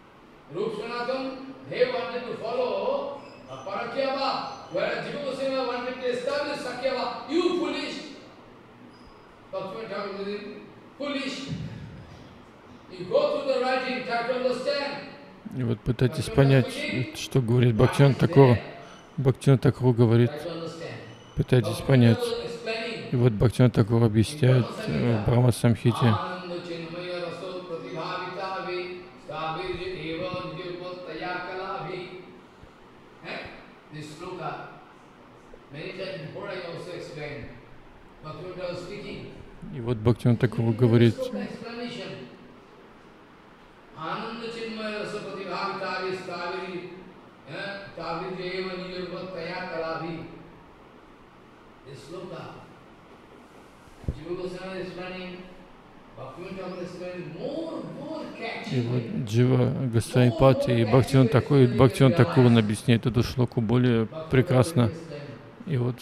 И вот пытайтесь понять, что говорит Бхактивинода Тхакур. Бхактивинода Тхакур говорит, пытайтесь понять. И вот Бхактивинода Тхакур объясняет в Брахма Самхите. И вот Бхактивинода Тхакур говорит, и вот Джива Госвами и Бхактивинода Тхакур, и Бхактивинода Тхакур объясняет эту шлоку более прекрасно. И вот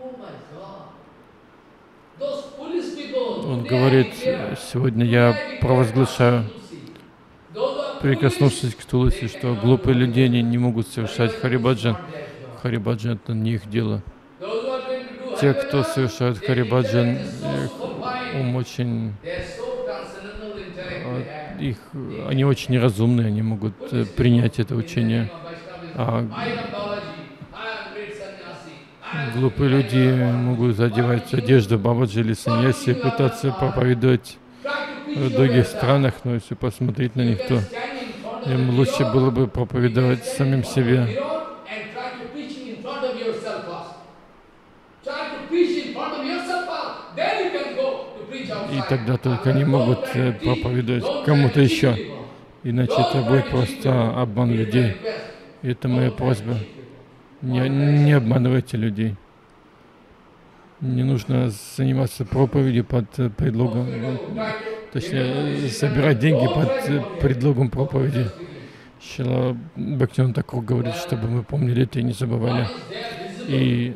он говорит, сегодня я провозглашаю, прикоснувшись к Туласи, что глупые люди не, не могут совершать харибаджан. Харибаджан — это не их дело. Те, кто совершают харибаджан, их ум очень, их, они очень неразумные, они могут принять это учение. А глупые люди могут задевать одежду Бабаджи или саньяси, пытаться проповедовать в других странах, но если посмотреть на них, то им лучше было бы проповедовать самим себе. И тогда только они могут проповедовать кому-то еще. Иначе это будет просто обман людей. И это моя просьба. Не, не обманывайте людей. Не нужно заниматься проповедью под предлогом, точнее, собирать деньги под предлогом проповеди. Шрила Бхактивинода Тхакур говорит, чтобы мы помнили это и не забывали. И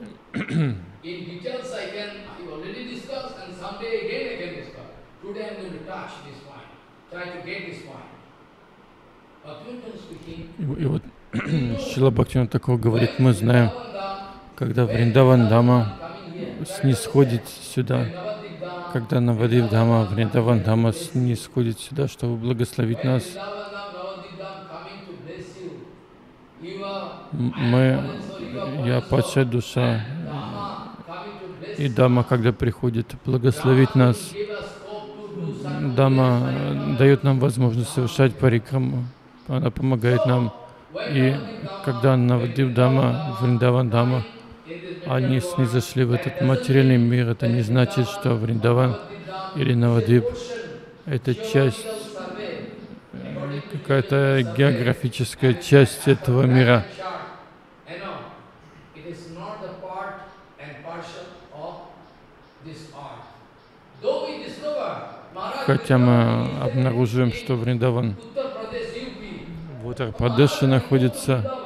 И вот Шрила Бхактивинода Тхакур говорит, мы знаем, когда Вриндаван Дама снисходит сюда, когда Навадип Дама, Вриндаван Дама снисходит сюда, чтобы благословить нас, мы, я падшая душа, и Дама, когда приходит благословить нас, Дама дает нам возможность совершать парикраму, она помогает нам. И когда Навадип Дама, Вриндаван Дама, они снизошли в этот материальный мир, это не значит, что Вриндаван или Навадип — это часть, какая-то географическая часть этого мира. Хотя мы обнаруживаем, что Вриндаван в Уттар-Прадеше находится,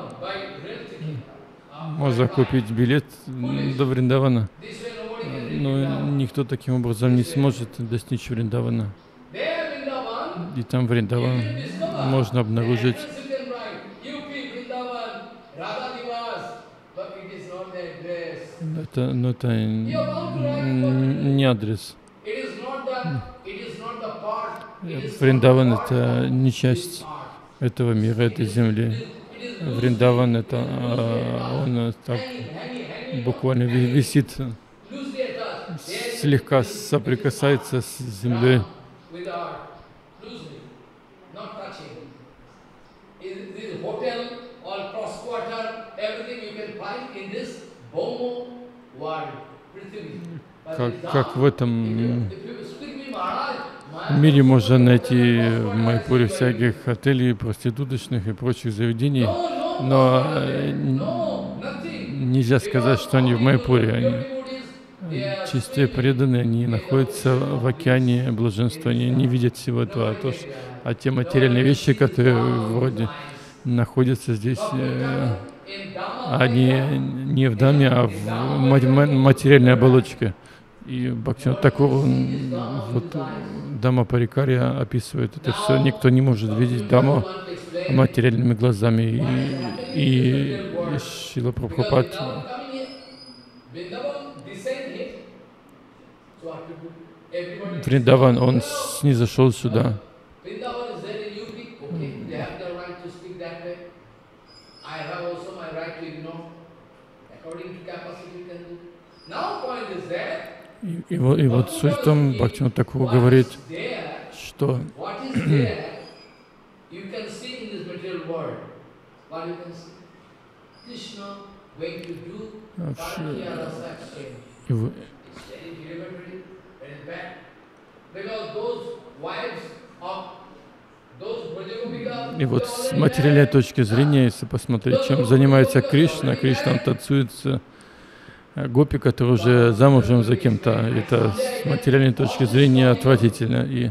можно купить билет до Вриндавана, но никто таким образом не сможет достичь Вриндавана. И там Вриндаван можно обнаружить. Это, но это не адрес. Вриндаван — это не часть этого мира, этой земли. Вриндаван — это он так буквально висит, слегка соприкасается с землей. Как, как в этом мире можно найти в Майпуре всяких отелей, проституточных и прочих заведений, но нельзя сказать, что они в Майпуре. Они чистые преданные, они находятся в океане блаженства, они не видят всего этого, а, то, а те материальные вещи, которые вроде находятся здесь, а не, не в Даме, а в материальной оболочке. И Бхактивинода Тхакур, он вот Дhamma Парикарья описывает это все. Никто не может видеть Дhammu материальными глазами. И, и, и Шрила Прабхупад Вриндаван, он снизошел сюда. И, и, вот, и вот суть в том, Бхактивинода Тхакур говорит, что в, и вот с материальной точки зрения, если посмотреть, чем занимается Кришна, Кришна он танцует с гопи, которые уже замужем за кем-то. Это с материальной точки зрения отвратительно. И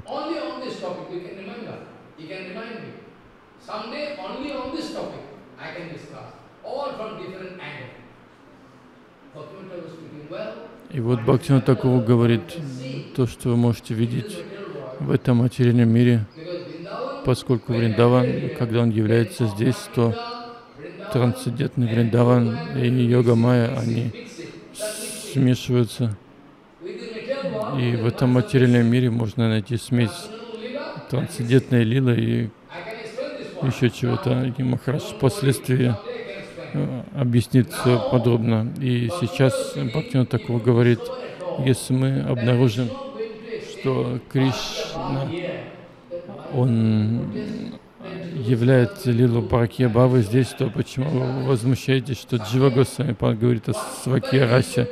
И вот Бхактивинода Тхакур говорит, то, что вы можете видеть в этом материальном мире, поскольку Вриндаван, когда он является здесь, то трансцендентный Вриндаван и йога майя, они смешиваются. И в этом материальном мире можно найти смесь трансцендентной лилы и еще чего-то. И Махарадж впоследствии объяснит все подробно. И сейчас Бхактивинода Тхакур говорит, если мы обнаружим, что Кришна, он является лилу Паракия Бхавы здесь, то почему вы возмущаетесь, что Джива Госвами говорит о Свакия Расе,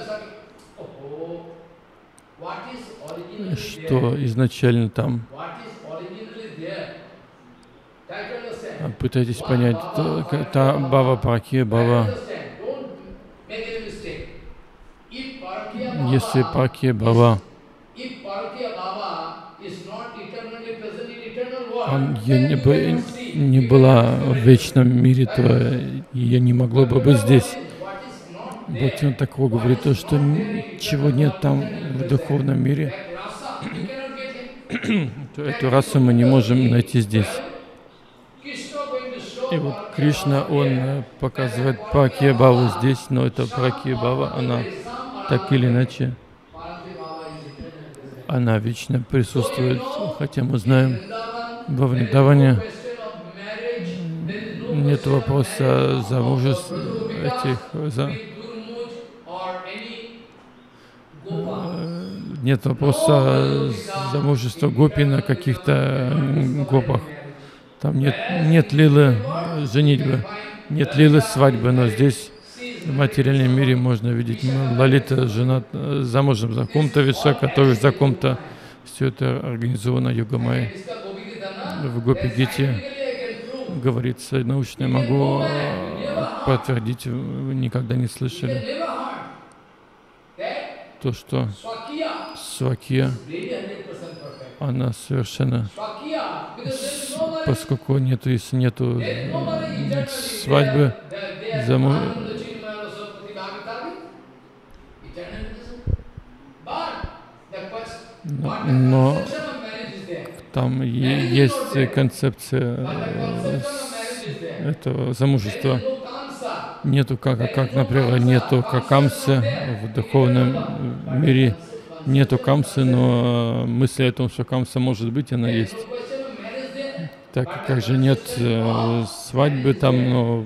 что изначально там? Пытайтесь понять, та Бхава Паракия Бхава. Если Паракия Бхава, он не, бы, не была в вечном мире, то ее не могло бы быть здесь. Бхактивинода Тхакур говорит то, что чего нет там в духовном мире, то эту расу мы не можем найти здесь. И вот Кришна, он показывает Паракия Бхаву здесь, но эта Паракия Бхава, она так или иначе, она вечно присутствует, хотя мы знаем, во Вриндаване нет вопроса замужеств этих, за, нет вопроса замужества гопи на каких-то гопах. Там нет, нет лилы женитьбы, нет лилы свадьбы, но здесь в материальном мире можно видеть Лалита женат, замужем за ком-то, Вишака тоже за ком-то. Все это организовано йога майей. В Гопи-гите говорится, научно могу подтвердить, вы никогда не слышали, то, что Свакия, она совершенно, поскольку нету, если нету свадьбы, заму... но, но там есть концепция этого замужества. Нету как, как, например, нету камсы в духовном мире, нету камсы, но мысль о том, что камса может быть, она есть. Так как же нет э, свадьбы там, но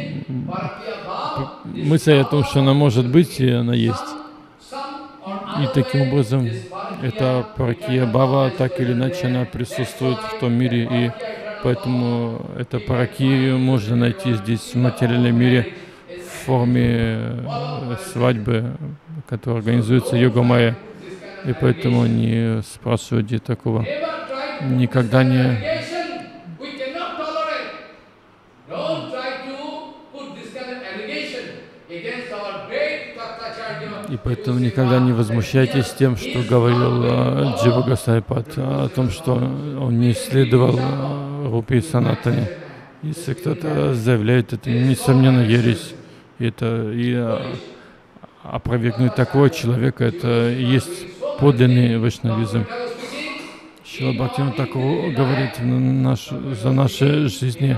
мысль о том, что она может быть, и она есть. И таким образом, эта Паракия Бхава, так или иначе, она присутствует в том мире, и поэтому эта Паракию можно найти здесь, в материальном мире, в форме свадьбы, которая организуется йога майя. И поэтому не спрашивайте такого. Никогда не... И поэтому никогда не возмущайтесь тем, что говорил uh, Джива Госвами о том, что он не исследовал uh, Рупи Санатани. Если кто-то заявляет, это несомненно ересь. Это и а, опровергнуть такого человека, это и есть подлинный вайшнавизм. Шрила Бхактивинода Тхакур говорит, наш, за наши жизни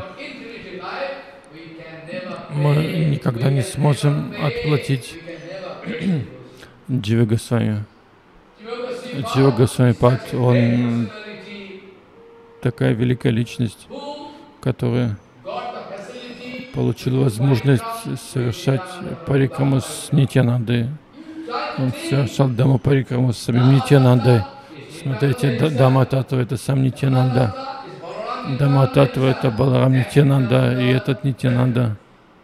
мы никогда не сможем отплатить Джива Госвами. Джива Госвами Пад, он такая великая личность, которая получил возможность совершать парикраму с Нитьянандой. Он совершал Дама парикраму с самим Нитьянандой. Смотрите, Дама Татва — это сам Нитьянанда. Дама Татва — это Баларам Нитьянанда, и этот Нитьянанда.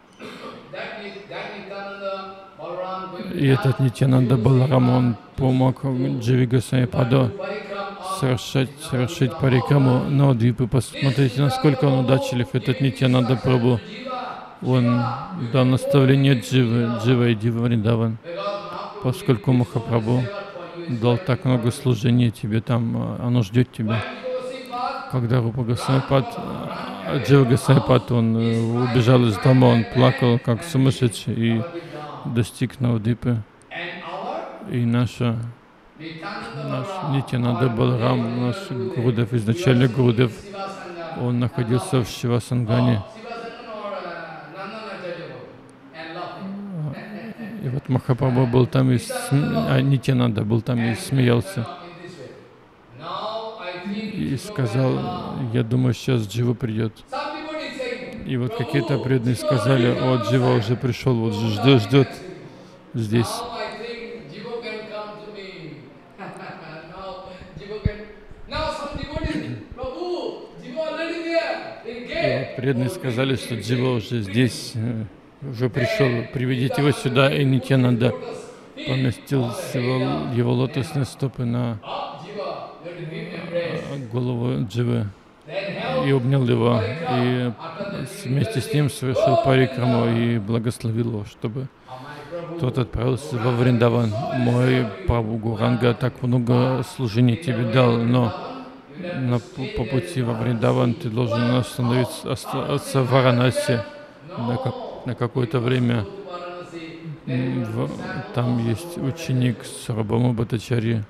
И этот Нитьянанда Баларам, он помог Дживе Госвами Паду совершать, совершить парикраму на Двипы. Посмотрите, насколько он удачлив, этот Нитьянанда Прабху. Он дал наставление Дживы, Джива и Дива Вриндаван, поскольку Махапрабху дал так много служения тебе там, оно ждет тебя. Когда Рупа Госвами Пад, Джива Госвами Пад, он убежал из дома, он плакал как сумасшедший и достиг Навадвипы. И наша, наш Нитьянанда Баларам, наш Гурудев, изначально Гурудев, он находился в Шивасангане. И вот Махапрабху был там и см... а Нитьянанда был там и смеялся. И сказал, я думаю, сейчас Джива придет. И вот какие-то преданные сказали, о, Джива уже пришел, вот ждет, ждет здесь. И вот преданные сказали, что Джива уже здесь, уже пришел, приведите его сюда. И Нитьянанда поместил его, его лотосные стопы на голову Дживы и обнял его, и вместе с ним совершил парикраму и благословил его, чтобы тот отправился во Вриндаван. Мой Прабху Гуранга так много служений тебе дал, но на, по пути во Вриндаван ты должен остановиться, остаться в Варанаси на, как, на какое-то время. В, там есть ученик Сарвабхаума Бхаттачарьи.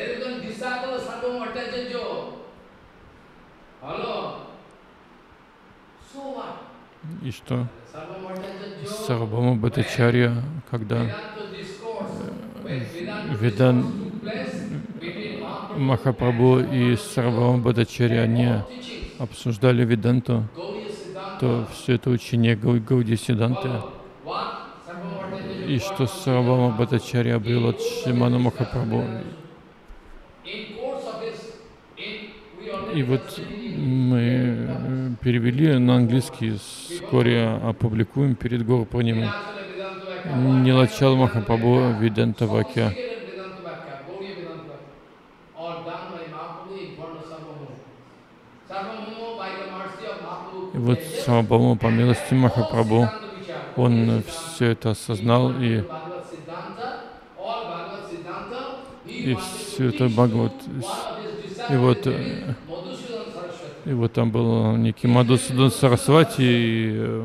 И что? Сарвабхаума Бхаттачарья, когда Ведан Махапрабху и Сарвабхаума Бхаттачарья, они обсуждали Веданту, то все это учение Гауди Сиданты. И что Сарвабхаума Бхаттачарья обрел от Шримана Махапрабху. И вот мы перевели на английский, вскоре опубликуем перед Гуру Пурнимой. Нилачал Махапрабху Веданта Вакья. И вот Сарвабхаума, по милости Махапрабху, он все это осознал, и, и все это Бхагават. И вот, и вот там был некий Мадхусудан Сарасвати, и,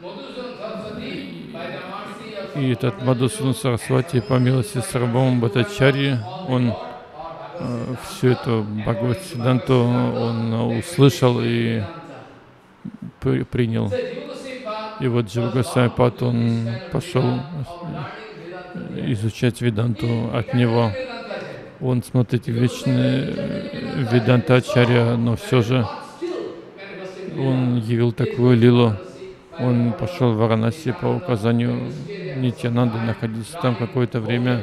и этот Мадхусудан Сарасвати, по милости Сарвабхаума Бхаттачарьи, он э, всю эту Бхагават Сиданту он услышал и при, принял. И вот Джива Госвами Пад, он пошел изучать Веданту от него. Он, смотрите, вечный Веданта Ачарья, но все же он явил такую лилу. Он пошел в Варанаси по указанию Нитьянанды, находился там какое-то время.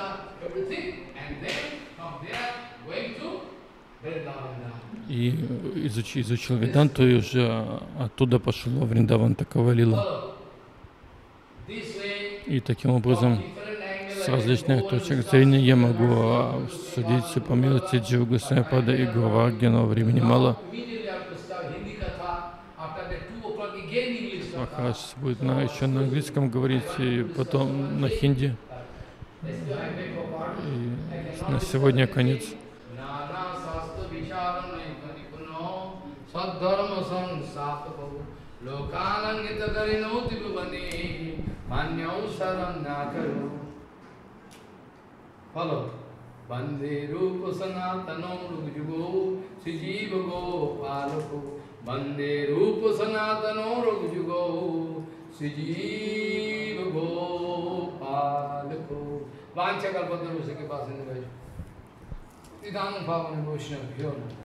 И изучил, изучил Веданту, и уже оттуда пошел во Вриндаван. Такова лила. И таким образом, с различных точек зрения я могу судить все по милости Джива Госвами Пада и Гурварги, но времени мало. Махарадж будет на, еще на английском говорить, и потом на хинди. И на сегодня конец. लोकानंगित करिनो तिरुवनी मान्यौ Sharanya follow. Bande rupa sanatano rugjugo sijiva go palako. Bande rupa sanatano rugjugo sijiva go palako. Vancha kalpataru se ke paas in the Idhanam Bhavana Vaishnava.